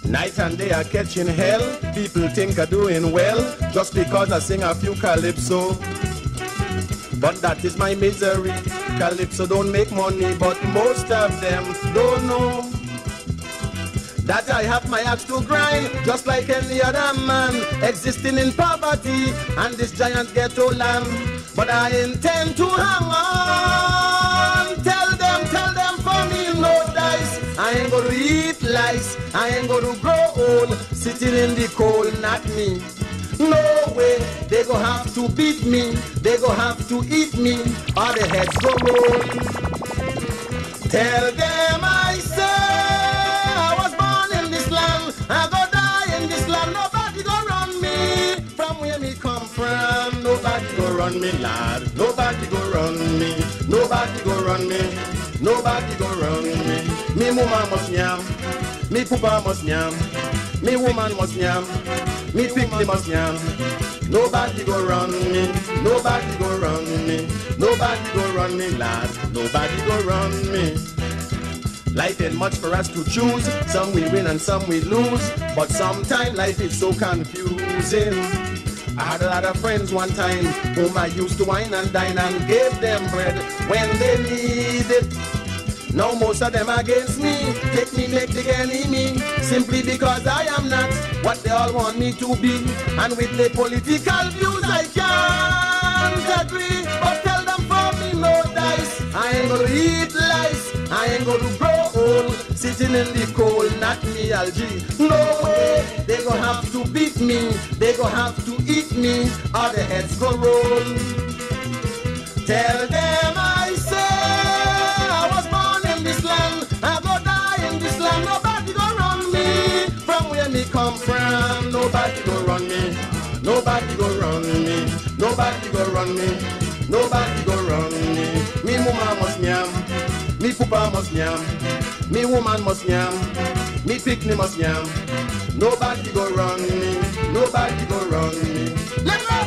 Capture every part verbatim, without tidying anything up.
Night and day are catching hell. People think I'm doing well just because I sing a few calypso. But that is my misery. Calypso don't make money, but most of them don't know that I have my axe to grind, just like any other man, existing in poverty and this giant ghetto land. But I intend to hang on. Tell them, tell them for me, no dice. I ain't gonna eat lice. I ain't gonna grow old, sitting in the cold, not me. No way, they gon' have to beat me. They gon' have to eat me, or the heads go roll. Tell them I say I was born in this land. I go die in this land. Nobody go run me from where me come from. Nobody go run me, lad. Nobody go run me. Nobody go run me. Nobody go run me. Me mama must yam. Me papa must yam. Me woman must yam. Me pickle must yam. Nobody go run me. Nobody go run me. Nobody go run me, lad. Nobody go run me. Life ain't much for us to choose. Some we win and some we lose. But sometimes life is so confusing. I had a lot of friends one time whom I used to wine and dine and gave them bread when they need it. Now most of them against me, take me, make the enemy, simply because I am not what they all want me to be. And with the political views I can't agree, but tell them for me no dice. I ain't gonna eat lice, I ain't gonna grow old, sitting in the cold, not me, Algie. No way, they gonna have to beat me, they gonna have to eat me, or the heads go roll. Tell them I say I was born in this land, I go die in this land. Nobody go run me from where me come from. Nobody go run me, nobody go run me, nobody go run me, nobody go run me. Me mama must yam, me papa must yam, me woman must yam, me picnic must yam. Nobody go run me, nobody go run me. Let's go!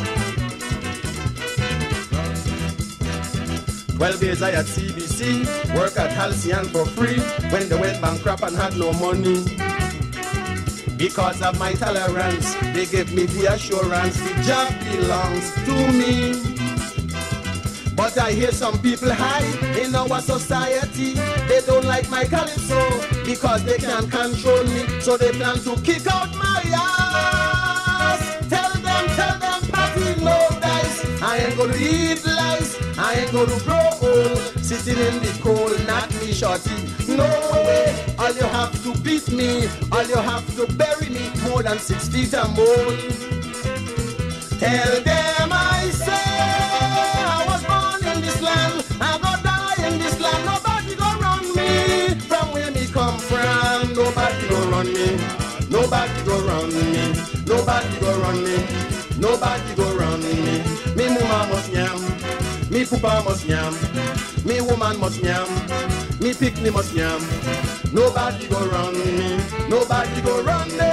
Twelve years I at C B C, work at Halcyon for free, when they went bankrupt and had no money. Because of my tolerance, they gave me the assurance the job belongs to me. But I hear some people high in our society, they don't like my calypso because they can't control me, so they plan to kick out my ass. Tell them, tell them, party no dice. I ain't gonna eat lice, I ain't gonna grow old, sitting in the cold, not me, shorty. No way, all you have to beat me, all you have to bury me more than six feet and more. Tell them I say I was born in this land, I go die in this land. Nobody go run me from where me come from. Nobody go run me, nobody go run me, nobody go run me, nobody go run me. Me mama must yam, me papa must yam, me woman must yam, me picnic must yam. Nobody go run me, nobody go run me.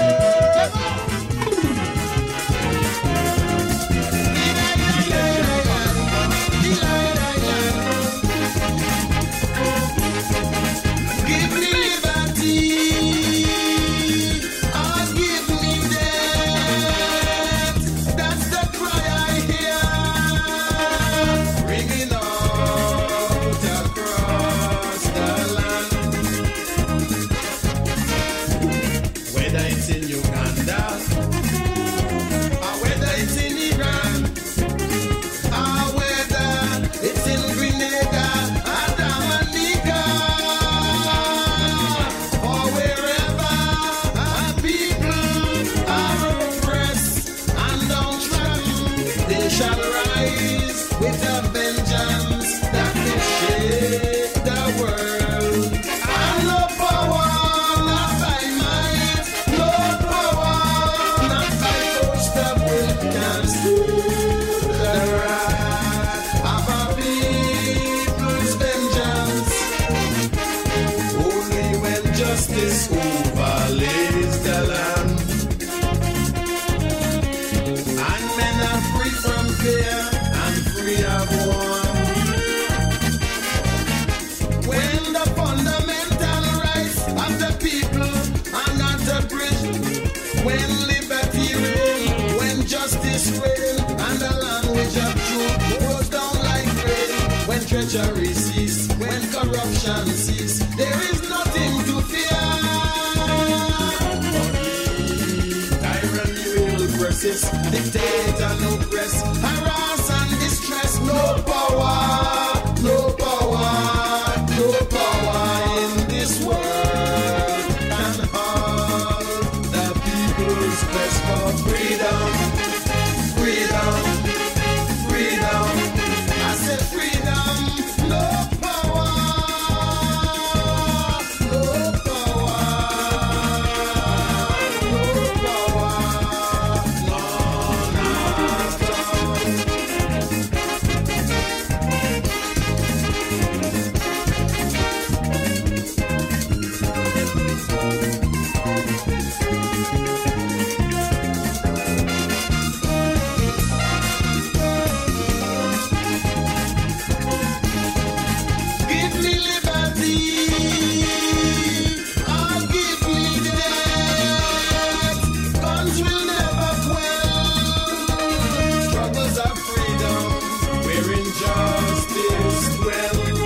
Give me liberty, or give me death. That's the cry I hear, ringing out across the land. Whether it's in Uganda, or whether it's in Iran, or whether it's in Grenada, or Dominica, or wherever our people are oppressed and downtrodden, they shall rise with a vengeance that will shake the world. And no power, not by might, no power, not by force, that will can steal the wrath of our people's vengeance. Only when justice overlays the land, and men are free from fear and free of war. When the fundamental rights of the people are not abridged treachery cease, when corruption cease, there is nothing to fear. Tyranny will persist, dictate and oppress, harass and distress. No power, no power, no power in this world can halt the people's quest for freedom, freedom, freedom. I said freedom, no power, no power, no power, none at all. Give me liberty, or give me death. Guns will never quell struggles of freedom, where injustice dwells.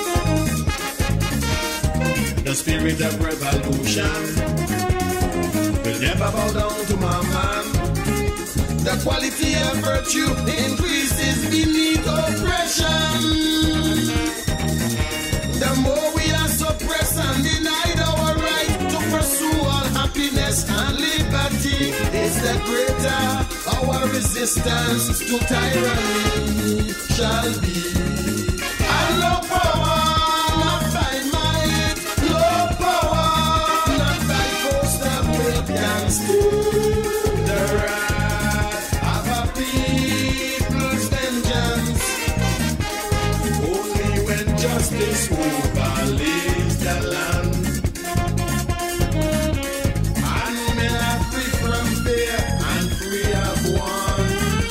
The spirit of revolution will never bow down to my man. The quality of virtue increases beneath oppression. The more we are suppressed and denied our right to pursue all happiness and liberty, is the greater our resistance to tyranny shall be. And no power, not by might, no power, not by force that will can steal the wrath of a people's vengeance. Only when justice overlays the land, and men are free from fear and free of want.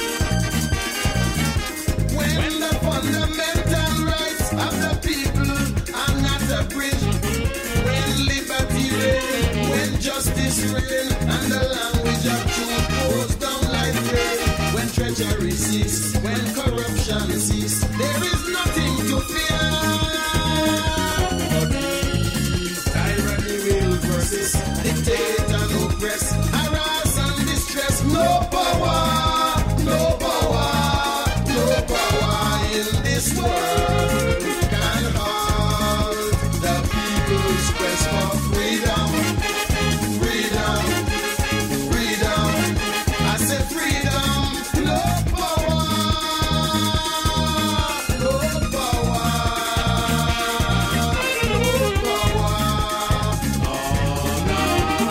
When the fundamental rights of the people are not abridged, when liberty reigns, when justice reigns, and the language of truth goes down like rain, when treachery cease, when corruption cease, there is nothing to fear. Tyranny will persist, dictate and oppress, harass and distress. No power, no power, no power in this world can halt the people's quest for freedom, freedom, freedom. I said freedom, no power, no power, no power, none at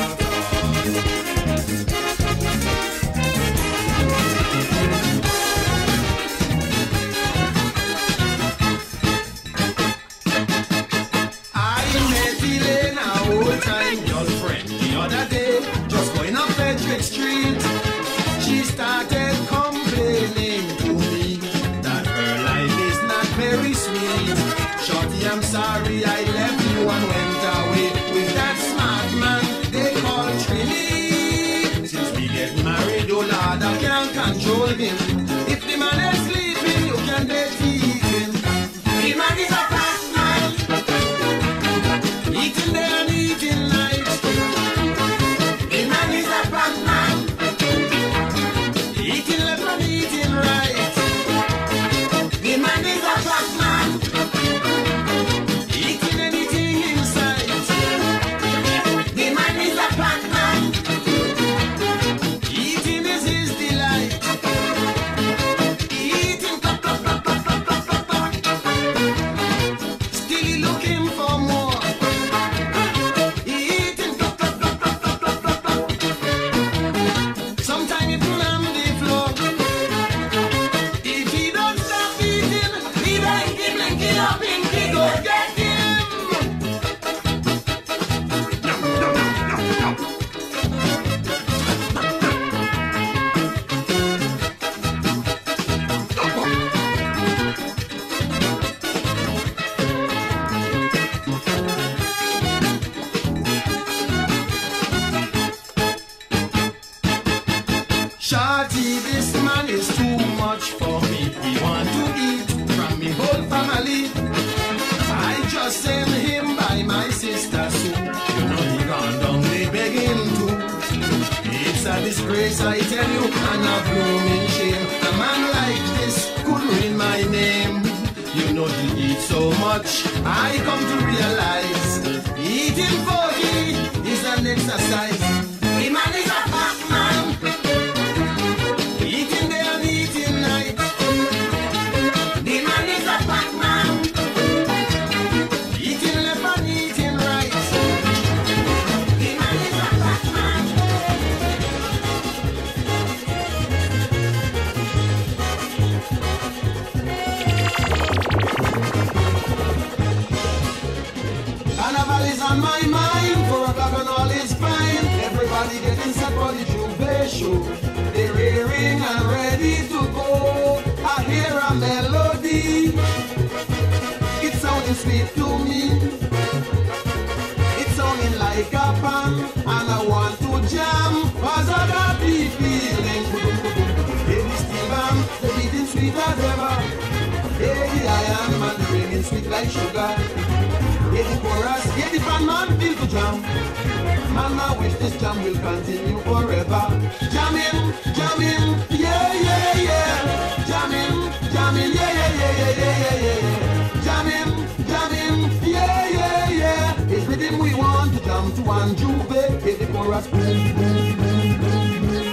I met Elaine, our old-time girlfriend, the other day, just going up Frederick Street. She started complaining to me that her life is not very sweet. Shorty, I'm sorry I left you and went away with that smart man they call Trini. Since we get married, oh Lord, I can't control him. If the man is sleeping, you can date him. The man is a fat man, eating day and eating night. The man is a fat man, disgrace, I tell you, and a blooming shame. A man like this could ruin my name. You know he eats so much, I come to realize eating forty is an exercise. The man is a fat man, eating day and eating night. The man is a fat man, eating left and eating right. The man is a fat man. Carnival is on my mind, four o'clock and all is fine. Everybody getting set for the Juve show. They're rearing and ready to go. I hear a melody, it's sounding sweet to me. It's sounding like a pan, and I want to jam, cause I got the feeling. Baby Steven, the beating sweet as ever. Hey, the iron man, the ringing sweet like sugar. Hear the chorus, hear the band man feel the jam. Man, I wish this jam will continue forever. Jamming, jamming, yeah, yeah, yeah. Jamming, jamming, yeah, yeah, yeah, yeah, yeah, yeah, yeah. Jamming, jamming, yeah, yeah, yeah. It's rhythm we want to jam to and Juve. Hear the chorus, boom, boom, boom, boom, boom.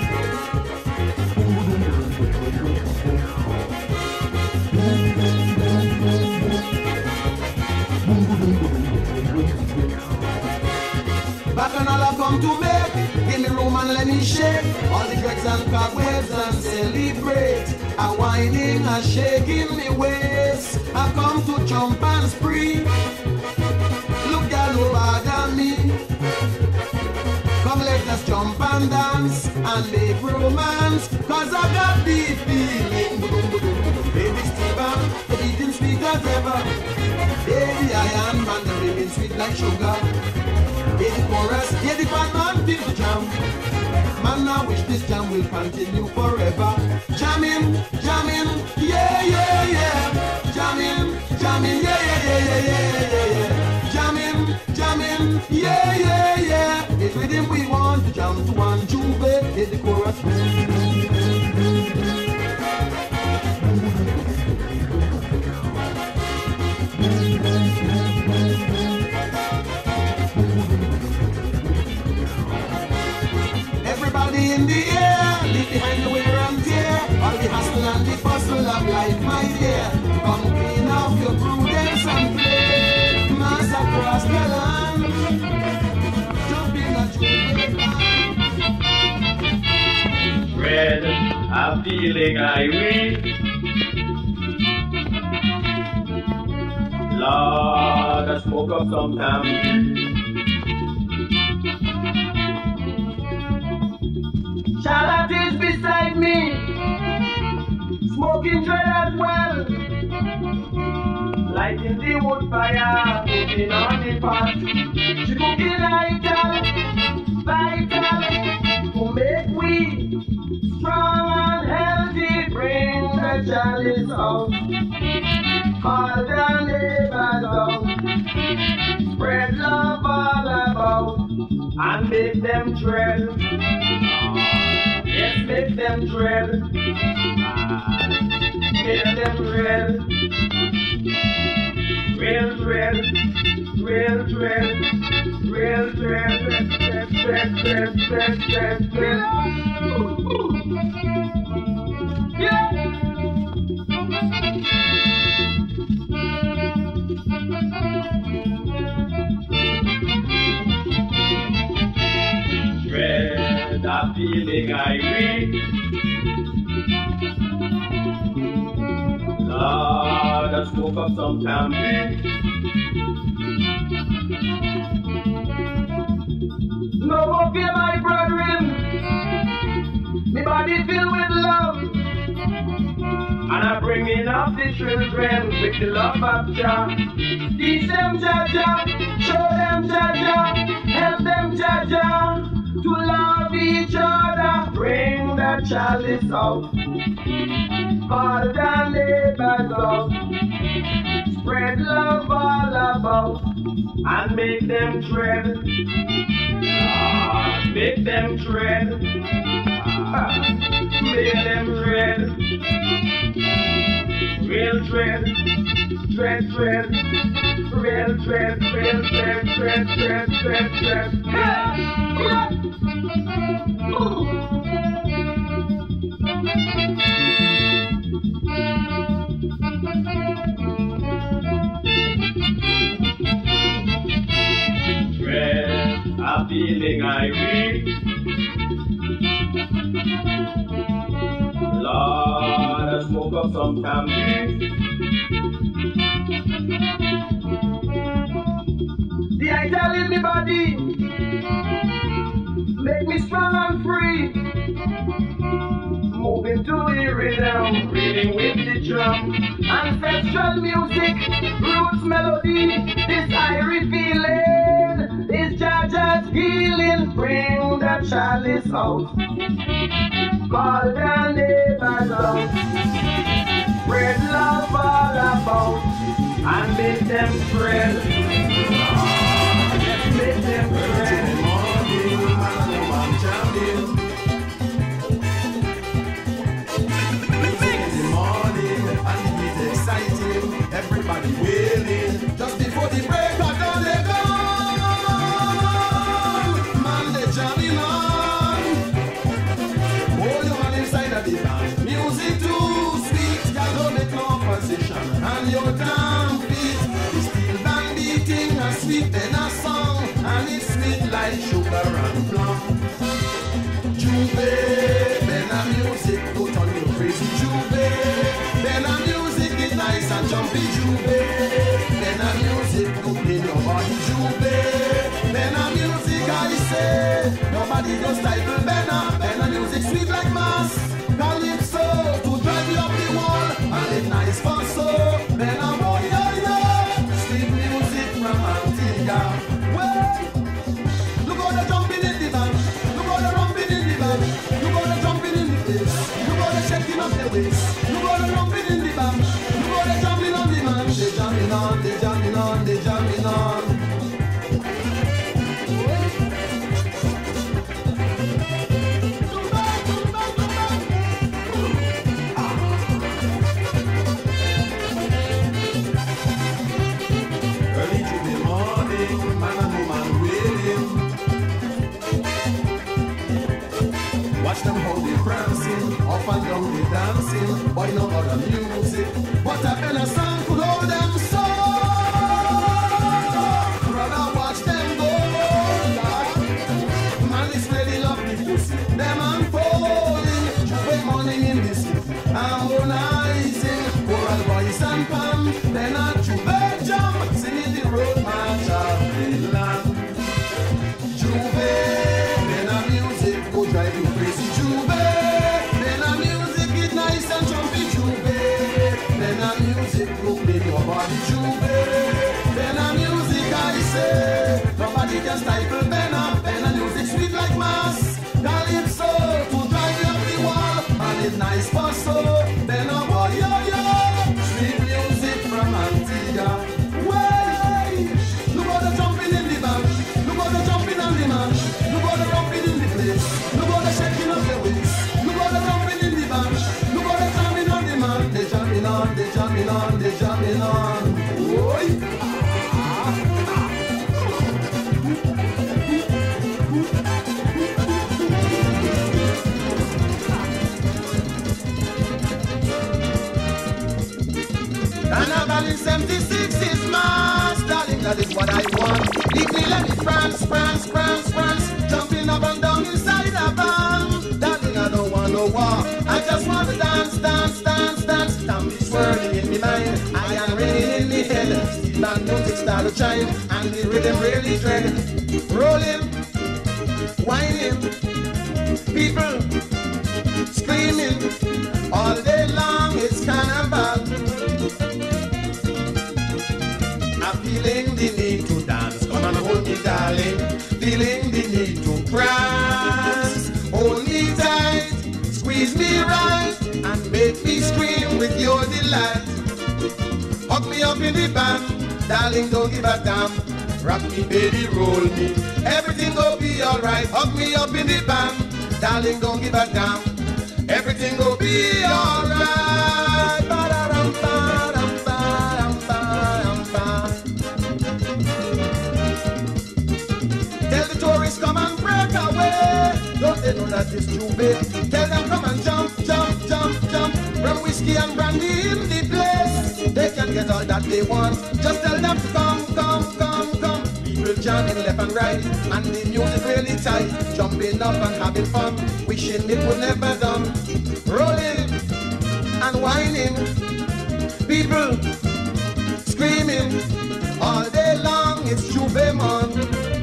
Bacchanal I come to make, give me room and let me shake. All the dregs and cobwebs and celebrate. I'm whining and shaking me waist. I come to jump and spree. Look down over than me. Come let us jump and dance and make romance, cause I got the feeling. Baby Steven, the beating sweet as ever. Baby iron man, the ringing sweet like sugar. Hear the chorus, hear the band man feel the jam. Man, I wish this jam will continue forever. Jamming, jamming, yeah, yeah, yeah. Jamming, jamming, yeah, yeah, yeah, yeah, yeah, yeah. Jamming, jamming, yeah, yeah, yeah. It's rhythm we want to jam to one Juve. Hear the chorus. Everybody in the air, leave behind the wear and tear. All the hustle and the bustle of life, my dear. Come clean off your prudence and play. Mass across the land, jump in a Juve band. Red, I'm feeling irate. Lord, I smoke up sometime. Charlotte is beside me, smoking dread as well, lighting the wood fire, cooking on the pot. She cooking vital, vital, to make we strong and healthy. Bring the chalice out, call the neighbors out, spread love all about, and make them dread. Yes, make them dread. Make them dread. Real dread. Real dread. Real dread. Dread, dread, dread, dread, dread, dread. Yeah. Dread, I'm feeling irate. Lord, I smoke up some champagne. No more fear, my brethren. Me body filled with love, and I bringing up the children with the love of Jah. Teach them Jah Jah, show them Jah Jah, help them Jah Jah to love each other. Bring the chalice out, call the neighbors out, spread love all about, and make them dread. Ah, make them dread. Me and them dread, real dread, dread, dread, real dread, real dread, dread, dread, dread, dread. Hey! Dread, a feeling I read. Lord, I smoke up some tambourine. The I tell in me body, make me strong and free. Moving to the rhythm, reading with the drum. Ancestral music, roots melody, this irie feeling, this Jaja's healing. Bring the chalice out, call the neighbors out, spread love all about, and make them spread. Let's make them spread. Everybody wailing just before the break of dawn. They gone, man, they jamming on. Hold your man inside of the band. Music too sweet, ya don't make no opposition. And your damn feet is still band beating a sweet in a song, and it's sweet like sugar and plum. Juve, then a music put on your crazy Juve, then a music is nice and jumpy Juve, then a music look in your body Juve, then a music I say, nobody just title Benna, then a music sweet like mass, calypso to drive you up the wall, and it's nice for so, then a boy, yeah, yeah, sweet music from Antigua. Well, look how they're jumping in the band, look how they're rumping in the band, look how they're jumping in the place, look how they're shaking up the waist, look how they're rumping in the band, look how they're jumping on the man, they jamming on, they jamming on, they jamming on. Early to the morning, man and woman waiting. Watch them how they prancing, up and down they dancing. Boy, no other music, but a better song could hold them so. Brother, watch them go. Man is really lovely to see them unfolding. Juve morning in the city, harmonizing. Choral boys and Pam, then a Juve jump, singing the road march of the land. Juve, then a music go drive you crazy. Juve, then a music is nice and jumpy. Juve, then a music go play your body. Juve, then a music I say, nobody can stifle Benna. Benna music sweet like mass, calypso to drive you up the wall, and it's nice for so. Benna boy, yo yo, sweet music from Antigua. Way, look how they're jumping in the band, look how they're jumping on the man, look how they're rumping in the place, look how they're shaking up the waist, look how they're jumping in the band, look how they're jamming on the man, they jamming on, they jamming on, they jamming on. Oy. Carnival in seventy-six is mass, darling, that is what I want. Leave me, let me prance, prance, prance, prance, jumping up and down inside a van. Darling, I don't want no war, I just want to dance, dance, dance, dance. Time is swirling in my mind, I am ringing in the head. Steel and music start to chime, and the rhythm really dread. Rolling, whining, people screaming, all day long it's carnival. Feeling the need to dance, come and hold me darling. Feeling the need to prance, hold me tight, squeeze me right, and make me scream with your delight. Hug me up in the band, darling, don't give a damn. Rock me, baby, roll me, everything will be alright. Hug me up in the band, darling, don't give a damn. Everything will be alright. Ba-da-dum, ba-dum, ba-dum, ba-dum, ba. Tell the tourists come and break away. Don't they know that it's too big? Tell them come and jump, jump, jump, jump. From whiskey and brandy in the place. They can get all that they want. Just tell them to come, come, come, come. People jamming left and right, and the music really tight. Jumping up and having fun, wishing it would never done. Rolling and whining, people screaming all day long. It's J'ouvert, man.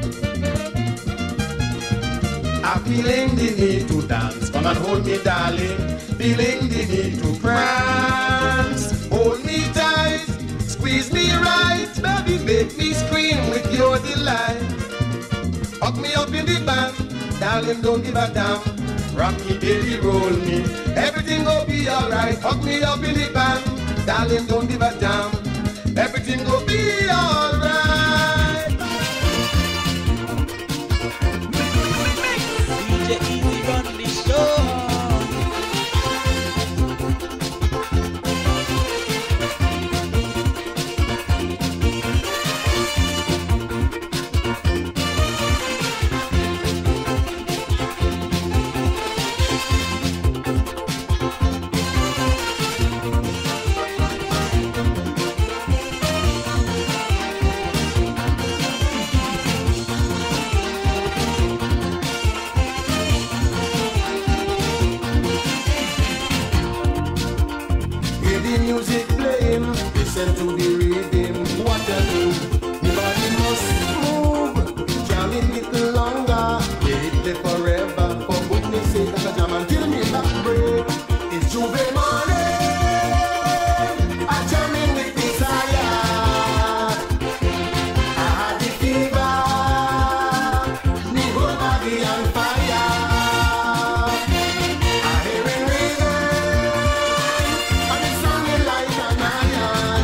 I'm feeling the need to dance. Come and hold me, darling. Feeling the need to prance. Hold me tight, squeeze me right. Baby, make me scream with your delight. Hug me up in the band, darling, don't give a damn. Rock me, baby, roll me. Everything will be alright. Hug me up in the band, darling, don't give a damn. Everything will be alright. D J Easy run the show. Listen to the rhythm, what to do? The body must move, jam it little longer. Let it play forever, for goodness sake, I can jam until me back break. It's J'ouvert morning, I jam in with desire. I had the fever, me whole body on fire. I hear it rhythm, and it's sounding like an iron.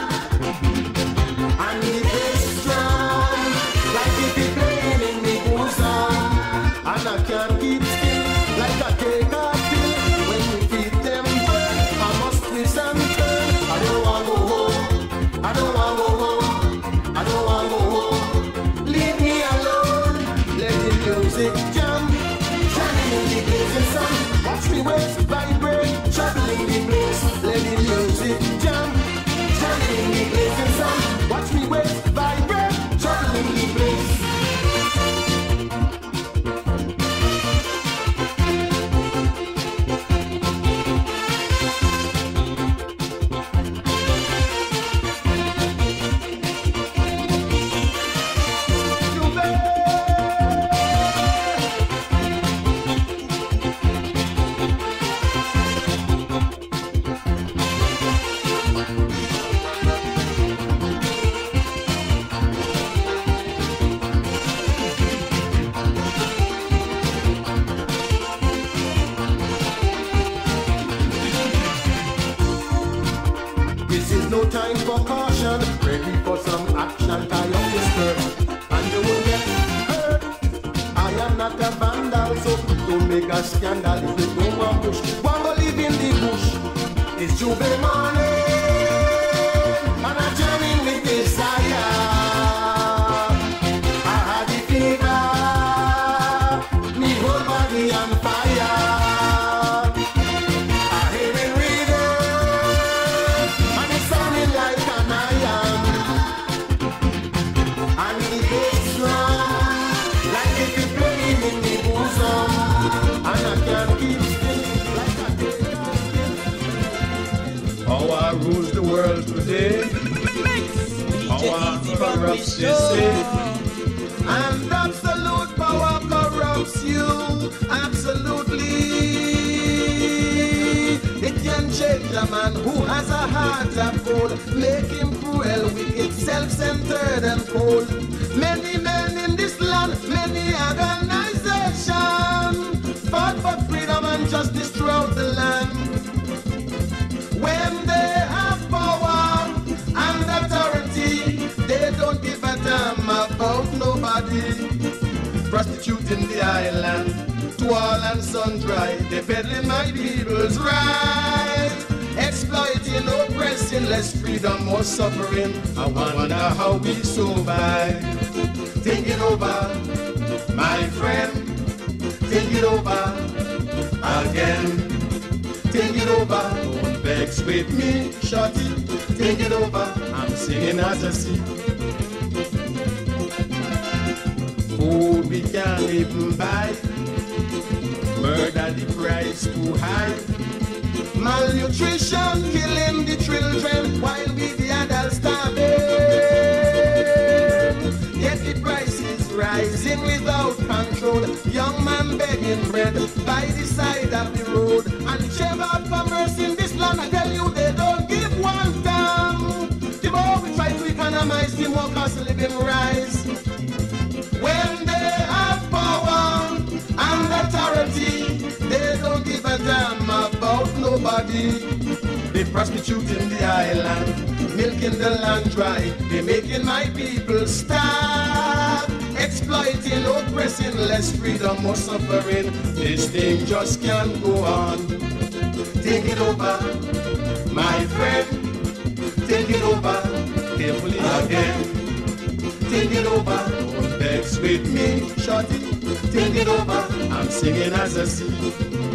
And the bass drum, like if it playing in the bosom. And I can't keep still, like I take a pill. When we feed them burn, I must twist and turn. I don't want to go home, I don't want to go home, I don't want to go home. Leave me alone, let the music jam. Shining in the blazing sun, watch me waist vibrate, traveling the place. Let the music jam. Shining in the blazing sun, watch me waist vibrate, traveling the place. This is no time for caution. Ready for some action, tie up your skirt, and you will get hurt. I am not a vandal, so don't make a scandal. If you don't want push, one go live in the bush. It's J'ouvert morning, and I'm jamming with desire. I had the fever, me whole body on fire. I hear it rhythm, and it's sounding like an iron. And the bass drum, like if it's playing in the bosom. And I can't keep still, like I did. Power rules the world today. Power corrupts the state. And absolute power corrupts you. Absolutely. It can change a man who has a heart of gold, make him cruel, wicked, self-centered and cold. Many men in this land, many organizations fought for freedom and justice throughout the land. When they have power and authority, they don't give a damn about nobody. prostituting the island. To all and sundry, they peddling my people's right. Exploiting, oppressing, less freedom, more suffering. I wonder how we survive. Think it over, my friend. Think it over again. Think it over, don't vex with me, shorty. Think it over, I'm singing as I see. Food we can't even buy. Murder the price too high. Malnutrition killing the children while we the adults starving. Yet the price is rising without control. Young man begging bread by the side of the road. And the chamber of commerce in this land, I tell you, they don't give one damn. The more we try to economize, the more cost of living rise. When they have power and authority, they don't give a damn about nobody. They prostituting the island, milking the land dry. They making my people starve. Exploiting, oppressing, less freedom, more suffering. This thing just can't go on. Think it over, my friend. Think it over, carefully again. Think it over, don't vex with me, shorty. Think it over, I'm singing as I see.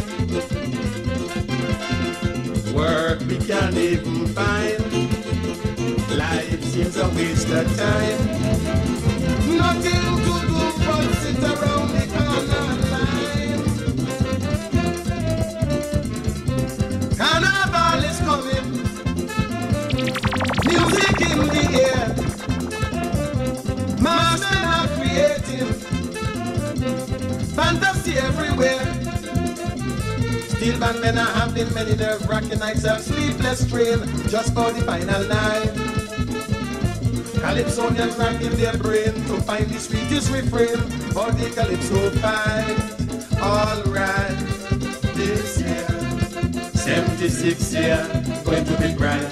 Work we can't even find. Life seems a waste of time. Nothing to do but sit around the corner line. Carnival is coming. Music in the air. Mass men are creating. Fantasy everywhere. Steel band men are having many nerve-wracking nights of sleepless dream just for the final night. Calypsonians racking their brain to find the sweetest refrain for the calypso fight. All right, this year, seventy-six year, going to be bright.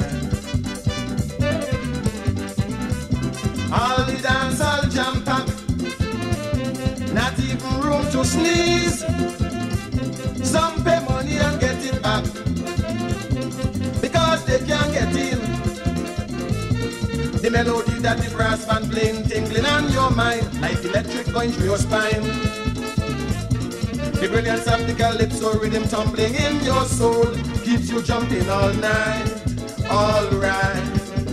All the dance all jam-packed, not even room to sneeze. Some pay money and get it back because they can't get in. The melody that the brass band playing, tingling on your mind like electric going through your spine. The brilliance of the calypso rhythm tumbling in your soul keeps you jumping all night. All right.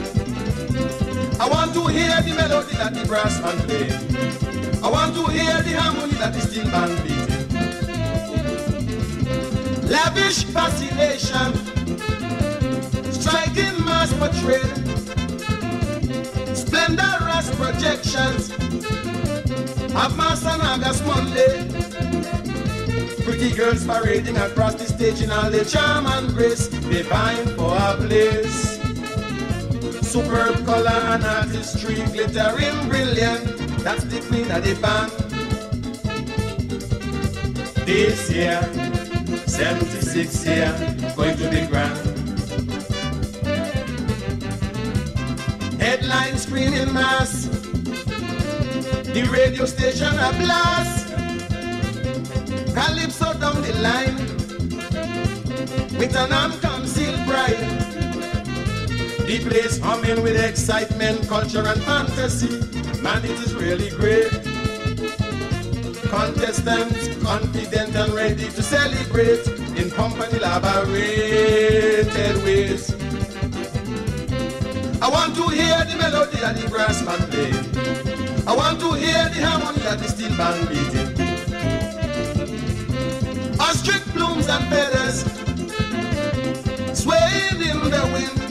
I want to hear the melody that the brass band play. I want to hear the harmony that the steel band beating. Lavish fascination, striking mass portrait, splendorous projections of Mass and August Monday. Pretty girls parading across the stage in all their charm and grace, they vying for a place. Superb color and artistry, glittering brilliant, that's the queen of the band. This year, seventy-six year, going to be grand. Headline screening mass, the radio station a blast. Calypso down the line, with an unconcealed pride. The place humming with excitement, culture and fantasy. Man, it is really great. Contestants confident and ready to celebrate in company elaborated ways. I want to hear the melody that the brass band play. I want to hear the harmony that the steel band beating. Ostrich plumes and feathers swaying in the wind.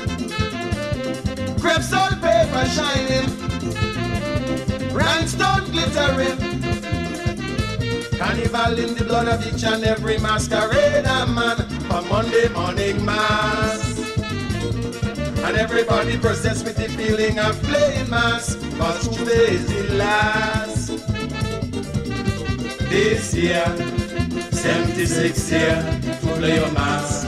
Crepe salt paper shining, rhinestone glittering. Carnival in the blood of each and every masquerader man for Monday morning mass. And everybody possessed with the feeling of playing mass, cause today is the last. This year, seventy-six year, to play your mass.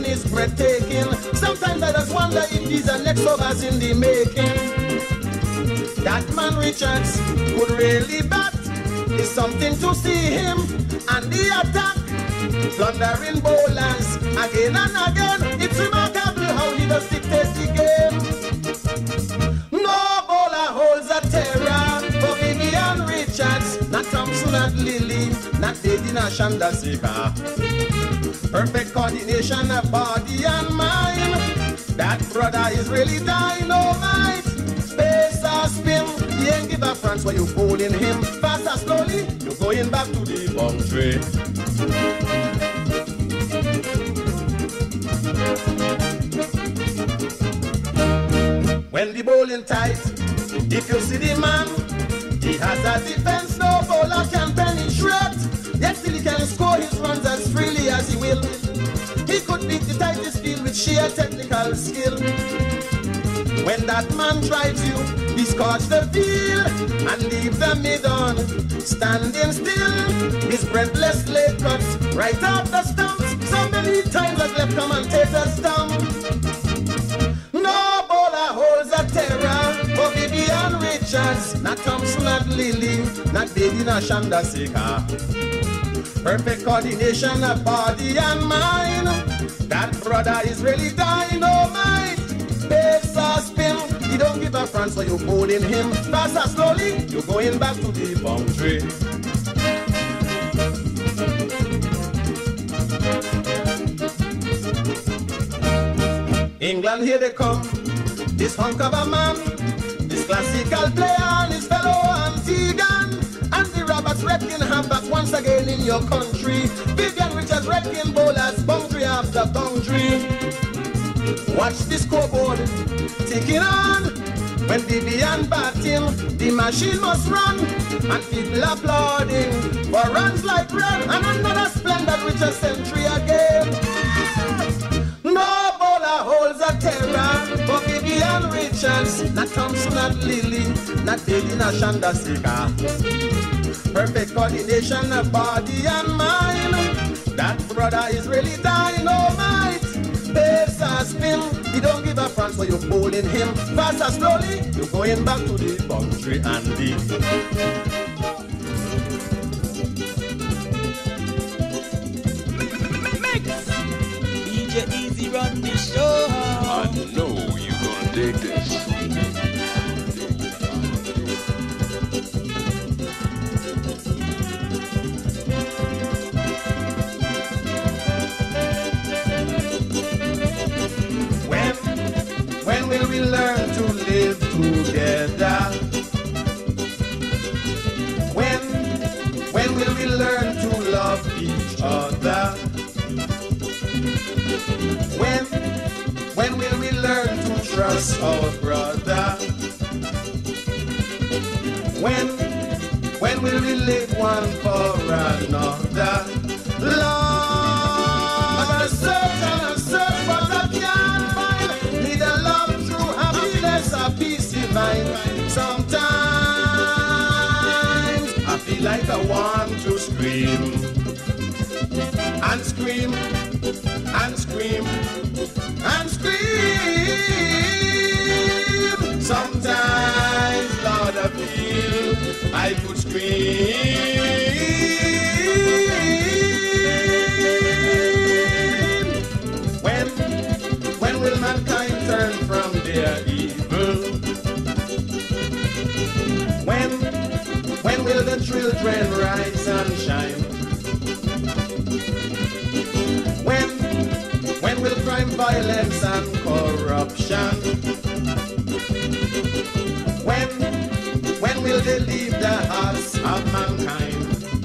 is breathtaking. Sometimes I just wonder if he's the next of us in the making. That man Richards could really bat. It's something to see him and the attack. Plundering bowlers again and again. It's remarkable how he does dictate the game. No bowler holds a terror for Vivian Richards. Not Thompson, not Lily, not Lady Nashanda Sika. Perfect coordination of body and mind. That brother is really dynamite. Pace or spin, he ain't give a France when you bowling him. Fast or slowly, you're going back to the boundary. When the bowling tight, if you see the man, he has a defense no bowler can penetrate. Yet still he can score his runs as freely as he will. He could beat the tightest field with sheer technical skill. When that man drives you, he scorch the field and leave the mid on. Standing still, his breathless leg cuts right off the stumps. So many times I've left commentators dumb. No bowler holds a terror for Vivian Richards. Not Thompson, not Lily, not Baby Nashanda Sika. Perfect coordination of body and mind. That brother is really dynamite. Pace or spin, he don't give a France when you bowling him. Fast or slowly, you're going back to the boundary. England, here they come. This hunk of a man, this classical player and his fellow Antigan. Andy Roberts Redkin have back once again in your country. Vivian Richards Redkin bowlers boundary after boundary. Watch the scoreboard ticking on. When Vivian batting, the machine must run. And people applauding for runs like rain. And another splendid Richards century again. No bowler holds a terror for Vivian Richards. Not Thompson, not Lily, not Lady Nashanda Sika. Perfect coordination of body and mind. That brother is really dynamite. Pace or spin, he don't give a France when you're bowling him. Fast or slowly, you're going back to the boundary and the D J Easy run the show. I know you're gonna dig this. When, when will we learn to live together? When, when will we learn to love each other? When, when will we learn to trust our brother? When, when will we live one for another? Lord, I search and I search, but I can't find. Need a love, true happiness, a peace divine. Sometimes I feel like I want to scream and scream and scream and scream. Sometimes, Lord, I feel I could scream. When, when will mankind turn from their evil? When, when will the children rise and shine? When, when will crime, violence and corruption? When, when will they leave the hearts of mankind?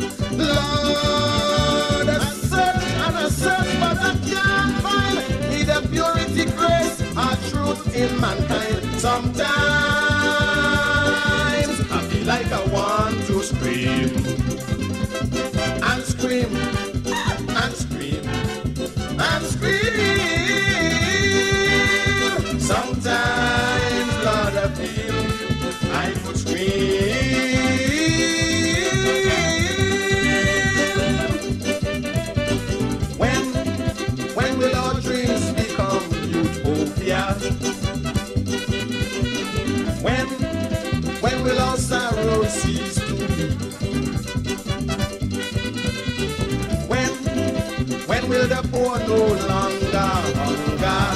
Lord, I search and I search, but I can't find neither purity, grace, or truth in mankind. Sometimes I feel like I want to scream and scream and scream and scream. Sometimes, Lord, I feel I could scream. When, when will our dreams will the poor no longer hunger?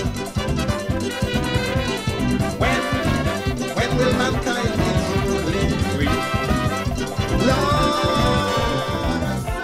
When, when will mankind be truly free? Lord,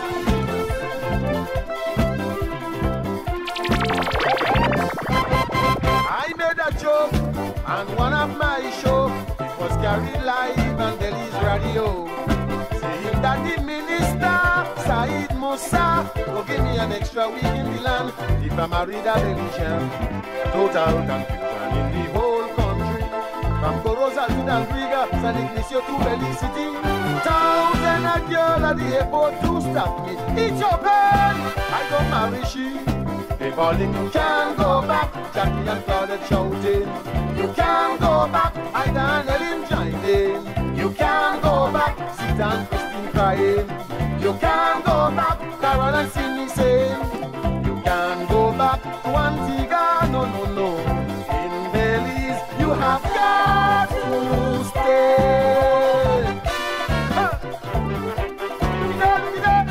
I made a joke on one of my show. It was carried live on Delhi's radio, saying that the minister Said Musa will give me an extra week in the land if I married a Belizean. Total confusion in the whole country, from Coroza to Danbriga, San Ignacio to Belize City. Thousand a girl at the airport to stop me. It's open, I don't marry she. They calling, you can't go back. Jackie and Claudette shouting, you can't go back. I done let him join in. You can't go back. Sit and Christine crying. You can't go back. Carol and Cindy saying, you can't go back to Antigua. No, no, no. In Belize, you have got to stay. Huh. Give me that, give me that.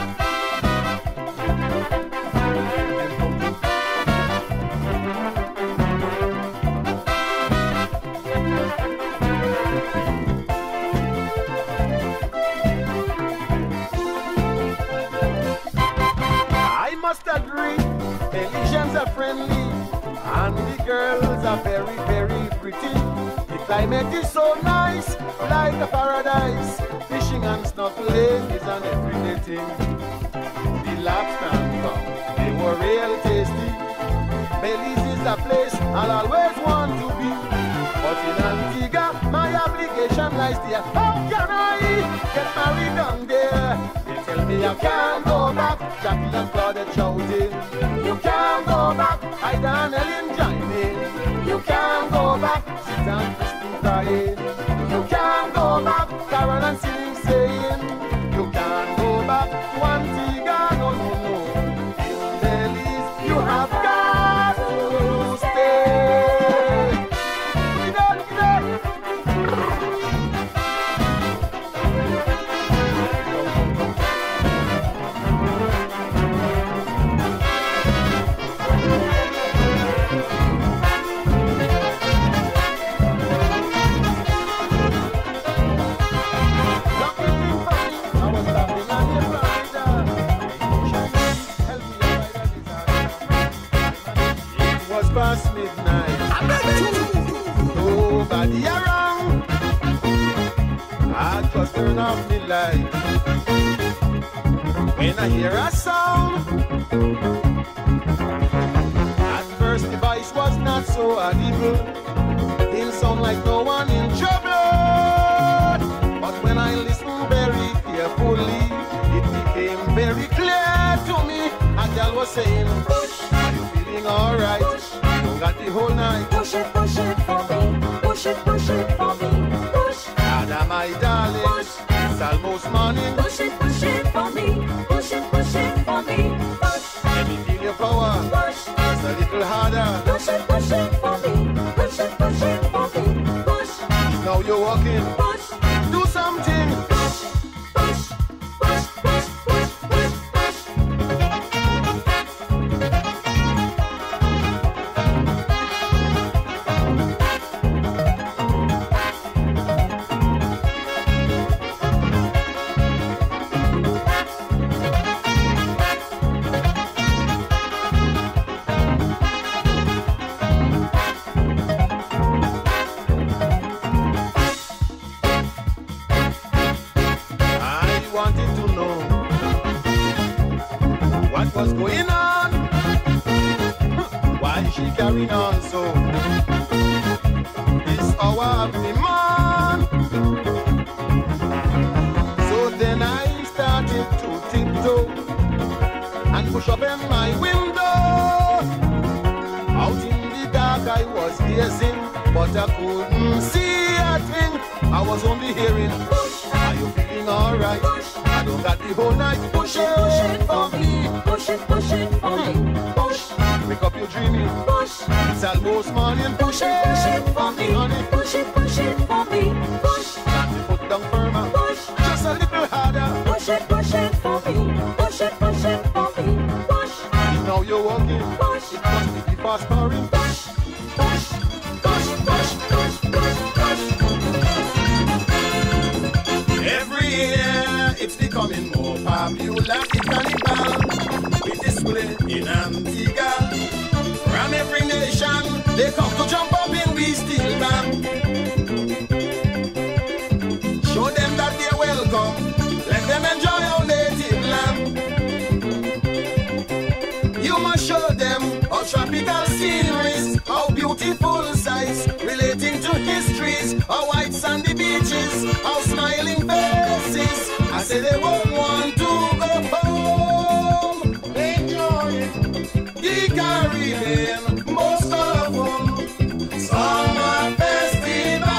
I must agree, Belizeans are friendly and the girls are very, very pretty. The climate is so nice, like a paradise. Fishing and snorkeling is an everyday thing. The lobster and trout, they were real tasty. Belize is a place I'll always want to be. But in Antigua, my obligation lies there. How can I get married down there? They tell me I can't go back. Jackie and Claudette shouting, you can't go back. I done Ellen joining. You can't go back. Sit and Christine crying. You can't go back. Carol and Cindy saying, you can't go back to Antigua. No, no, no. In Belize, you have got to stay. Look at that, look at that. Past midnight, nobody around. I just turn off the light when I hear a sound. At first the voice was not so audible. Didn't sound like no one in trouble. But when I listened very carefully, it became very clear to me. A girl was saying, push, are you feeling alright? Got the whole night. Push it, push it for me. Push it, push it for me. Push. Ada, my darling. Push. It's almost morning. Push it, push it for me. Push it, push it for me. Push. Let me feel your power. Push. Just a little harder. Push it, push it for me. Push it, push it for me. Push. Now you're walking. Push. Do something. Push. Push. Push. Push. Push. Push. Push. What's going on? Why is she carrying on so? This hour of demand. So then I started to tiptoe and push open my window. Out in the dark I was gazing, but I couldn't see a thing. I was only hearing, are you feeling alright? I don't got the whole night. Push it, push it for me. Push it, push it for me. Push. Wake up your dreaming. Push. It's almost morning. Push it, push it for me. Honey. Push it, push it for me. Push. Got to put down firmer. Push. Just a little harder. Push it, push it for me. Push it, push it for me. Push. Now you you're walking, push, it must be the fast story. push, push, push, push, push, push, push. Every year it's becoming more popular. The carnival with display in Antigua. From every nation they come to jump up in we steel band. Show them that they're welcome. Let them enjoy our native land. You must show them our tropical sceneries, our beautiful sights relating to histories, our white sandy beaches, our smiling faces. I say they won't want to go home. Enjoy the Caribbean, most colorful summer festival.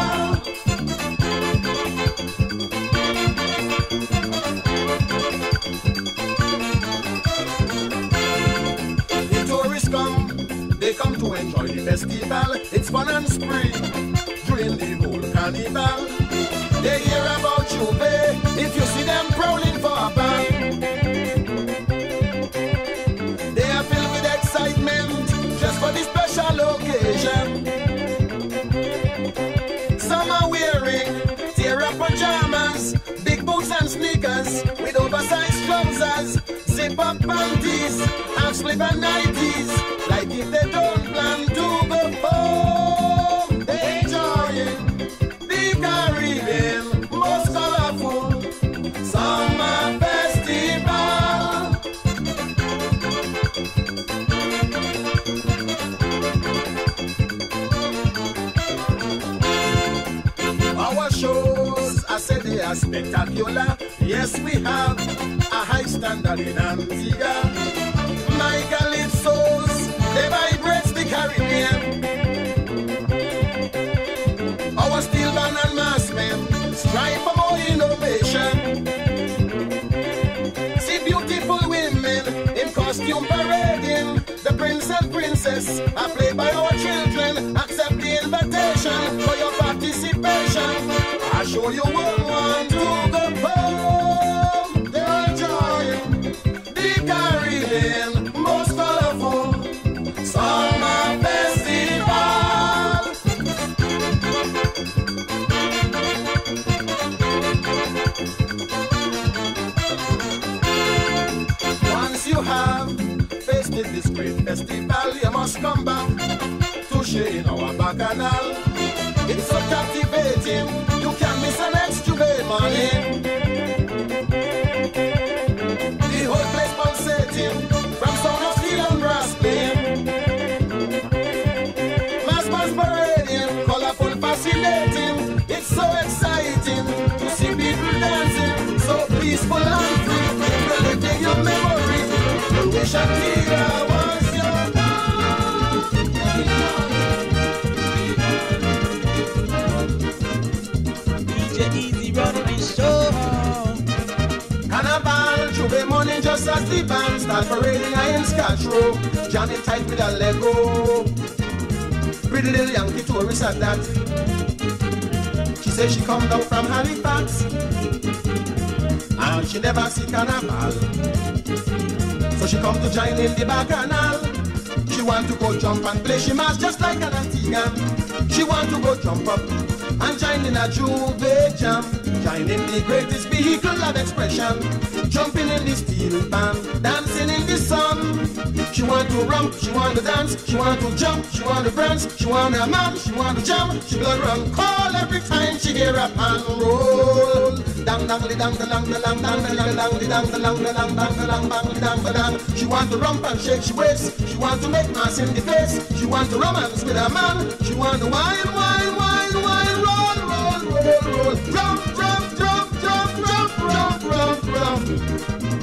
The tourists come, they come to enjoy the festival. It's fun and spree during the whole carnival. They hear about you, babe, if you see them prowling for a band. They are filled with excitement just for this special occasion. Some are wearing tear-up pajamas, big boots and sneakers with oversized trousers, zip-up panties, half-slip and nighties, like if they don't plan to go home. They enjoying the Caribbean, most colorful summer festival. Our shows, I said they are spectacular. Yes, we have a high standard in Antigua. My calypsos, they vibrate the Caribbean. Our steel band and mass men strive for more innovation. See beautiful women in costume parading. The prince and princess are played by our children. Accept the invitation for your participation. I show you one one to go home. They're enjoying the Caribbean, most colorful summer festival. Once you have tasted this great festival, you must come back to share in our bacchanal. It's so captivating, you can't miss an extra day morning. The whole place pulsating, from sound of steel and brass playing. Mass mass parading, colorful, fascinating. It's so exciting to see people dancing, so peaceful and free. Reliving your memories, you wish Antigua was your D J Easy running the show. Carnival, J'ouvert morning just as the band start parading I in Scotch Row. Jamming tight with a Lego. Pretty little Yankee tourist at that. She said she come down from Halifax and she never see Carnival. So she come to join in the bacchanal. She want to go jump and play. She must just like an Antiguan. She want to go jump up and join in a J'ouvert jam. Join in the greatest vehicle of expression. Jumping in the steel band, dancing in the sun. She want to romp, she want to dance, she want to jump, she want to prance, she want a man, she want to jump. She blood run call every time she hear a pan roll. Dang dang li dang dang dang dang dang dang dang li dang dang dang dang dang dang bang li dang dang. She want to romp and shake she waist. She want to make mass in the face. She want to romance with a man. She want to wine wine wine wine roll roll roll roll. Jump jump jump jump jump jump jump jump.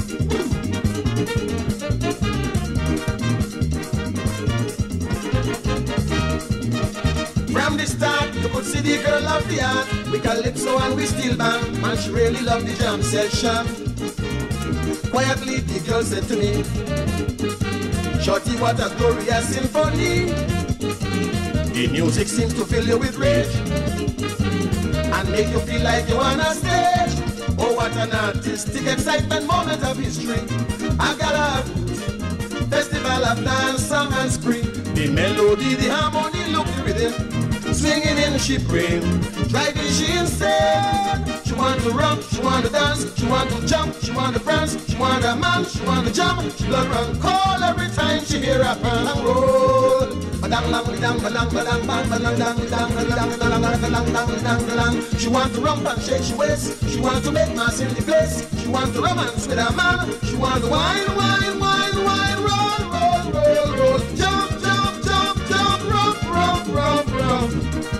From the start, you could see the girl of the art. We calypso and we steel band, and she really loved the jam session. Quietly, the girl said to me, "Shorty, what a glorious symphony. The music seems to fill you with rage and make you feel like you're on a stage. Oh, what an artistic excitement moment of history. I gotta have festival of dance, song and spring. The melody, the harmony, look the rhythm, swinging in she bring, driving she insane. She want to rock, she want to dance, she want to jump, she want to prance, she want a man, she want to jump, she blood run cold every time she hear a pan and roll. Badang lang, badang, badang, badang, badang, badang, badang, badang, badang, badang, badang, badang, badang. She want to rump and shake she waist, she want to make mass in the place, she want to romance with a man, she want to wine, wine, wine, wine, roll, roll, roll, roll, jump, jump, jump, jump, rump, rump, rump, rump.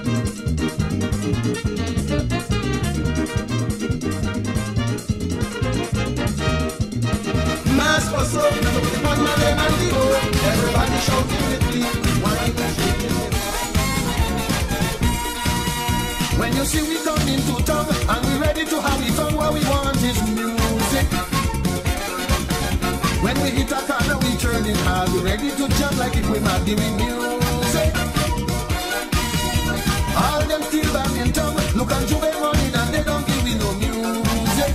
Mass for soul, one man and the whole, everybody shouting with glee, wine and shaking it. When you see we come into town and we ready to have it on, what we want is music. When we hit a corner, we turn it hard, we ready to jump like if we might give it music. All them still back in town, look at you they running and they don't give me no music.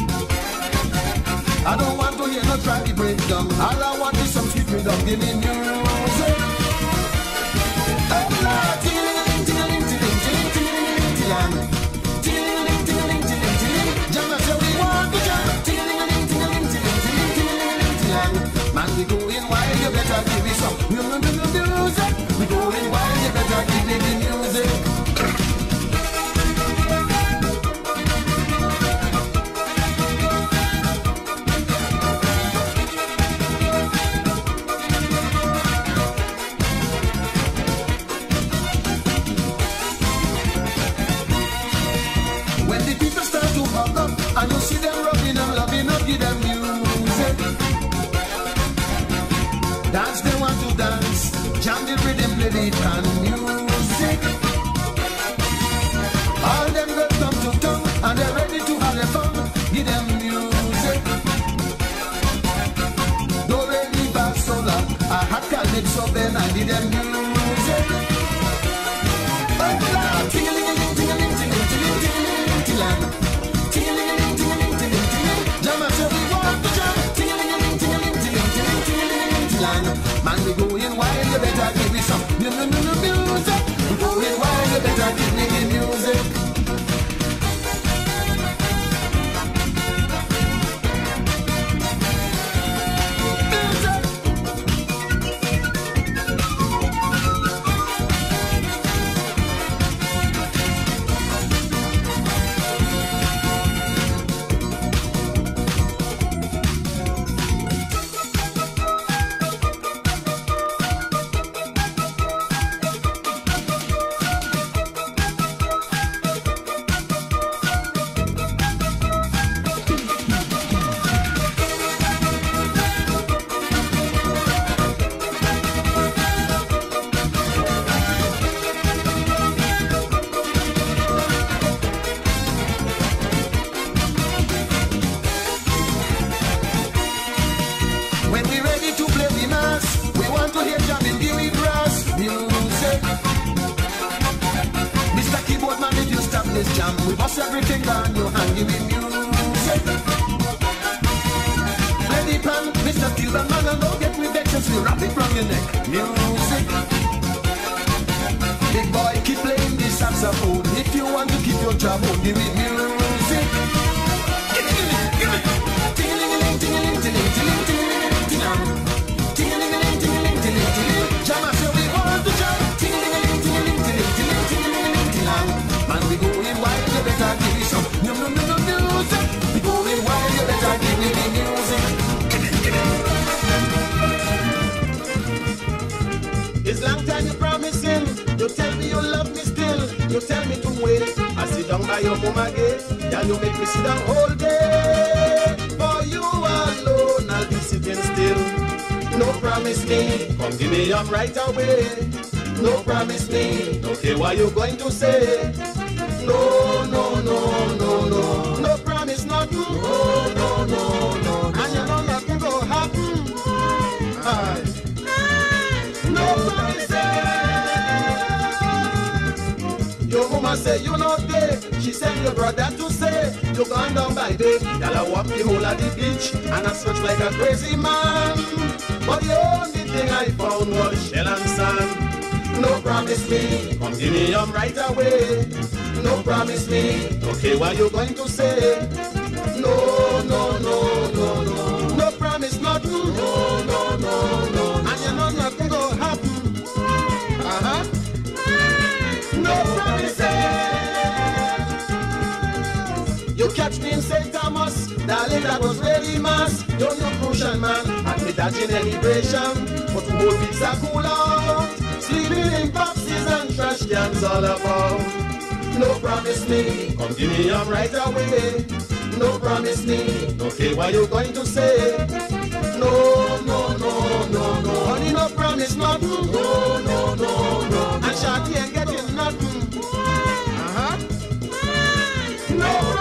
I don't want to hear no tracky breakdown. All I want is some sweet rhythm. Give me music. Oh Lord, ting-a-ling, ting-a-ling, ting-a-ling, ting-a-ling, ting-a-ling, ting-a-ling, ting-a-ling, ting-a-ling. Jam say we want to jam. Ting-a-ling, ting-a-ling, ting-a-ling, ting-a-ling, ting-a-ling. Man, we going wild, you better give me some music. We going wild, you better give me the music. And you see them rubbing and loving up, give them music. Dance, they want to dance. Jam the rhythm, play the can music. All them girls come to town and they're ready to have their fun. Give them music. Do re mi fa sol la, a hot calypso then I give them music. Oh Lord, ting-a-ling, ting-a-ling, ting-a-ling, ting-a-ling, ting-a-ling. Man, we going wild, you better give me some music. We going wild, you better give me the music. We bust everything down you and give me music. Play the pan, Mister Steelman, man, and don't get me vexed. We wrap it from your neck. Music. Big boy, keep playing the saxophone. If you want to keep your job on, give me music. Give me, give me, give me. Ting-a-ling-a-ling, ting-a-ling, ting-a-ling, ting-a-ling, ting-a-ling, ting-a-ling. Ting-a-ling-a-ling, ting-a-ling, ting-a-ling, ting-a-ling. Jam, I say we want to jam. Ting-a-ling-a-ling, ting-a-ling, ting-a-ling, ting-a-ling, ting-a-ling, ting-a-ling. Man, we going wild, you better give me some no, no, no, no, music. We going wild, you better give me the music. Give it, give it. It's long time you promising. You tell me you love me still. You tell me to wait. I sit down by your mama gate. Yeah, you make me sit down all day. For you alone, I'll be sitting still. No promise me, come give me up right away. No promise me, okay, what you going to say? No, no, no, no, no. No promise nothing. No, no, no, no. And you know nothing go happen. Aye. No promises. Your woman say you not there. She send your brother to say you gone down by day. Y'all walk the whole of the beach and I search like a crazy man. but the only thing I found was shell and sand. No promise me, come give me um right away. No promise me, okay, what you going to say? No, no, no, no, no. No promise nothing, no, no, no, no. And you know nothing gonna happen. Uh-huh. No promises. You catch me in Saint Thomas, darling, that was really mass. Don't know crucial man, admit that in elevation. But the whole pizza cool out. Sleeping in boxes and trash cans all about. No promise me, come give me up right away. No promise me, okay, what you going to say? No, no, no, no, no. Honey, no promise nothing. No, no, no, no. And Shawty ain't getting nothing. Uh-huh. No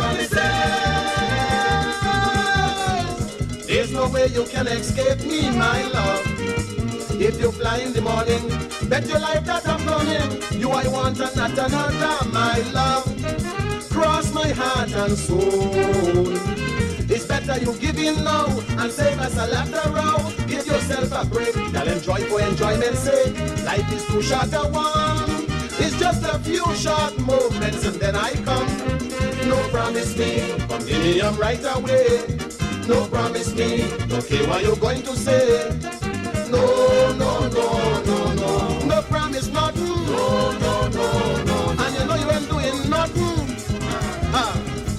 promises. There's no way you can escape me, my love. If you fly in the morning, bet your life that I'm coming. You I want and not another, my love. Cross my heart and soul. It's better you give in now and save us a laughter row. Give yourself a break, girl, enjoy for enjoyment's sake. Life is too short a one. It's just a few short moments and then I come. No promise me, come give me up right away. No promise me, okay, what you going to say? No, no, no, no, no. No promise nothing. No, no, no, no. And you know you ain't doing nothing. Ah.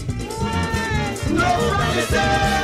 No promises.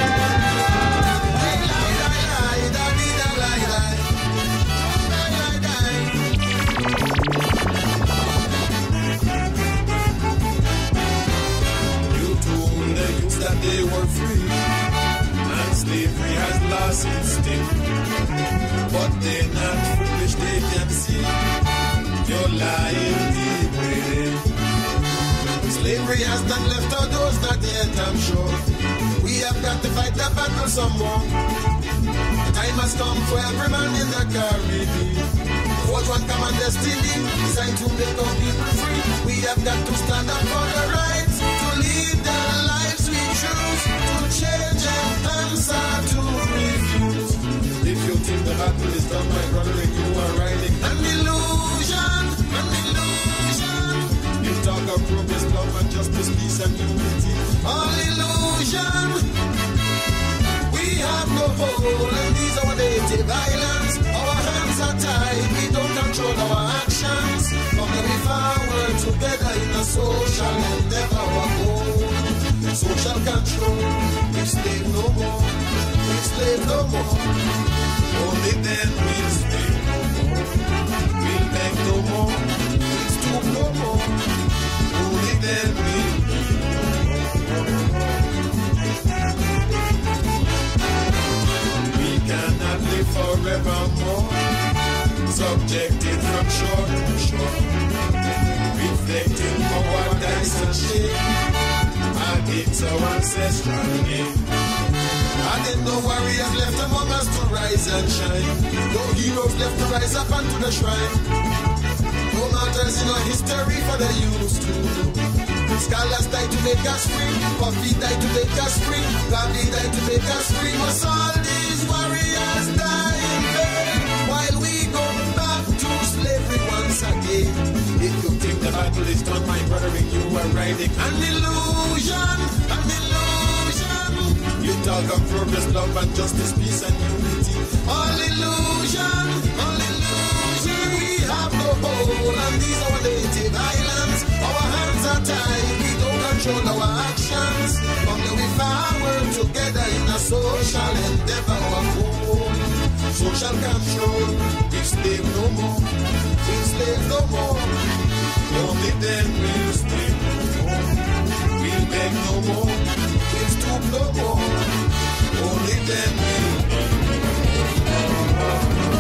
You told the youths that they were free, and slavery has lost its sting. But they're not foolish, they can see you're lying deeply. Slavery has not left our doors, not yet, I'm sure. We have got to fight that battle some more. The time has come for every man in the Caribbean. Forge one common destiny, designed to make our people free. We have got to stand up for the right to lead the lives we choose, to change and answer to refuse. If you think the battle is done, my brother, and you are riding an illusion, an illusion. You talk of progress, love and justice, peace and unity. All illusion. We have no hold, and these are native islands. Our hands are tied, we don't control our actions. But we forward together in a social endeavor, our goal. Social control, we slave no more, we slave no more. Only then we'll stay no more. We'll beg no more. We'll stoop no more. Only then we'll be no more. We cannot live forevermore, subjected from shore to shore, reflecting paradise and shame against our ancestral name. And then no warriors left among us to rise and shine. No heroes left to rise up unto the shrine. No martyrs in our history for the used to. Scholars died to make us free. Coffee died to make us free. Gandhi died to make us free. Must all these warriors die in vain while we go back to slavery once again? If you think the battle is done, my brother, and you are riding an illusion, an illusion. You talk of progress, love and justice, peace and unity. All illusion, all illusion. We have no hold on these our native islands. Our hands are tied, we don't control our actions. From the we forward together in a social endeavor of goal. Social control, we slave no more, we slave no more. Only then we'll stay no more. We'll beg no more, we'll stoop no more. Only then we'll beg no more.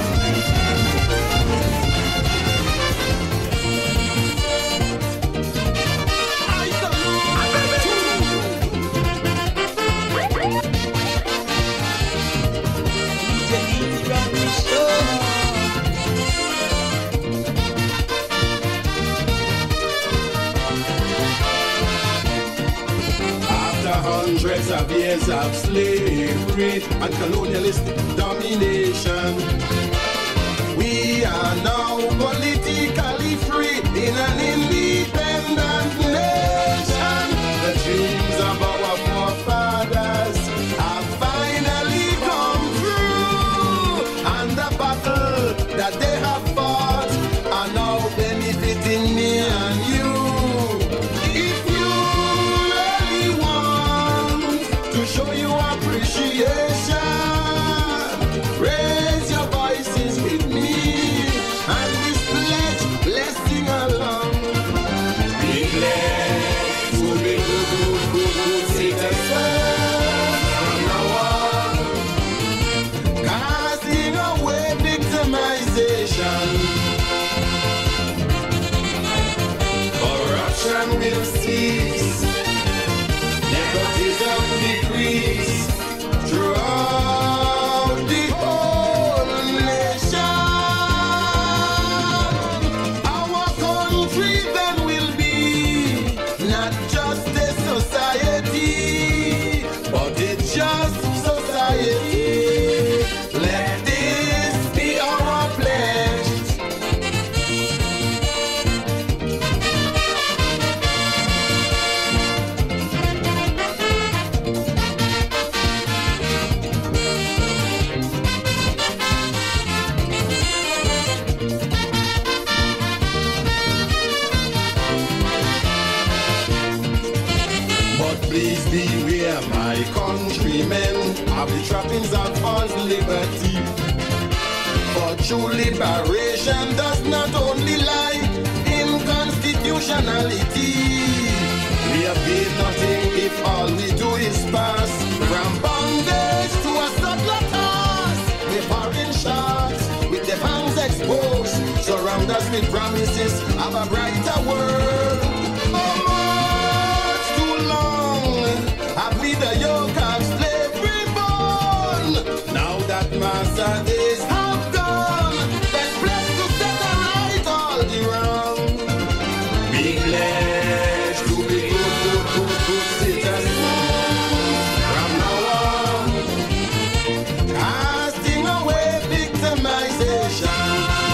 hundreds of years of slavery and colonialistic domination. We are now politically free in an independent nation. The dreams of our forefathers have finally come true, and the battle that they have fought are now benefiting me and you. If you really want to show you appreciation, raise your voices with me and this pledge, let's sing along. Be blessed to be good, good, good, good citizens from now on, casting away victimization. Corruption will cease, nepotism decrease throughout the whole nation. Our country then will be not just a society, but a just society. Let this be our pledge. But please beware, my countrymen, of the trappings of false liberty. For true liberation does not only lie in constitutionality. We have gained nothing if all we do is pass from bondage to a subtler task. We foreign sharks with their fangs exposed surround us with promises of a brighter world. Oh, much too long have we the yoke of slavery born. Now that master days have gone, let's pledge to set right all the wrong. Be pledged to be good, good, good, good citizens from now on, casting away victimization.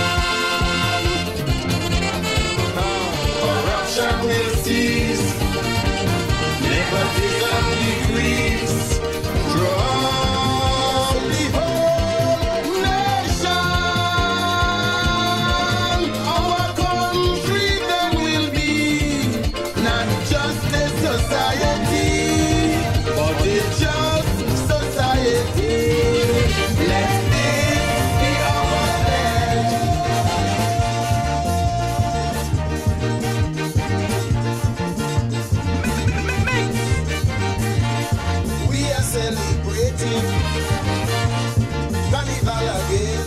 Corruption will cease, nepotism decrease throughout the whole nation. Our country then will be not just a society, but a just society. Let this be our pledge. We are celebrating Carnival again.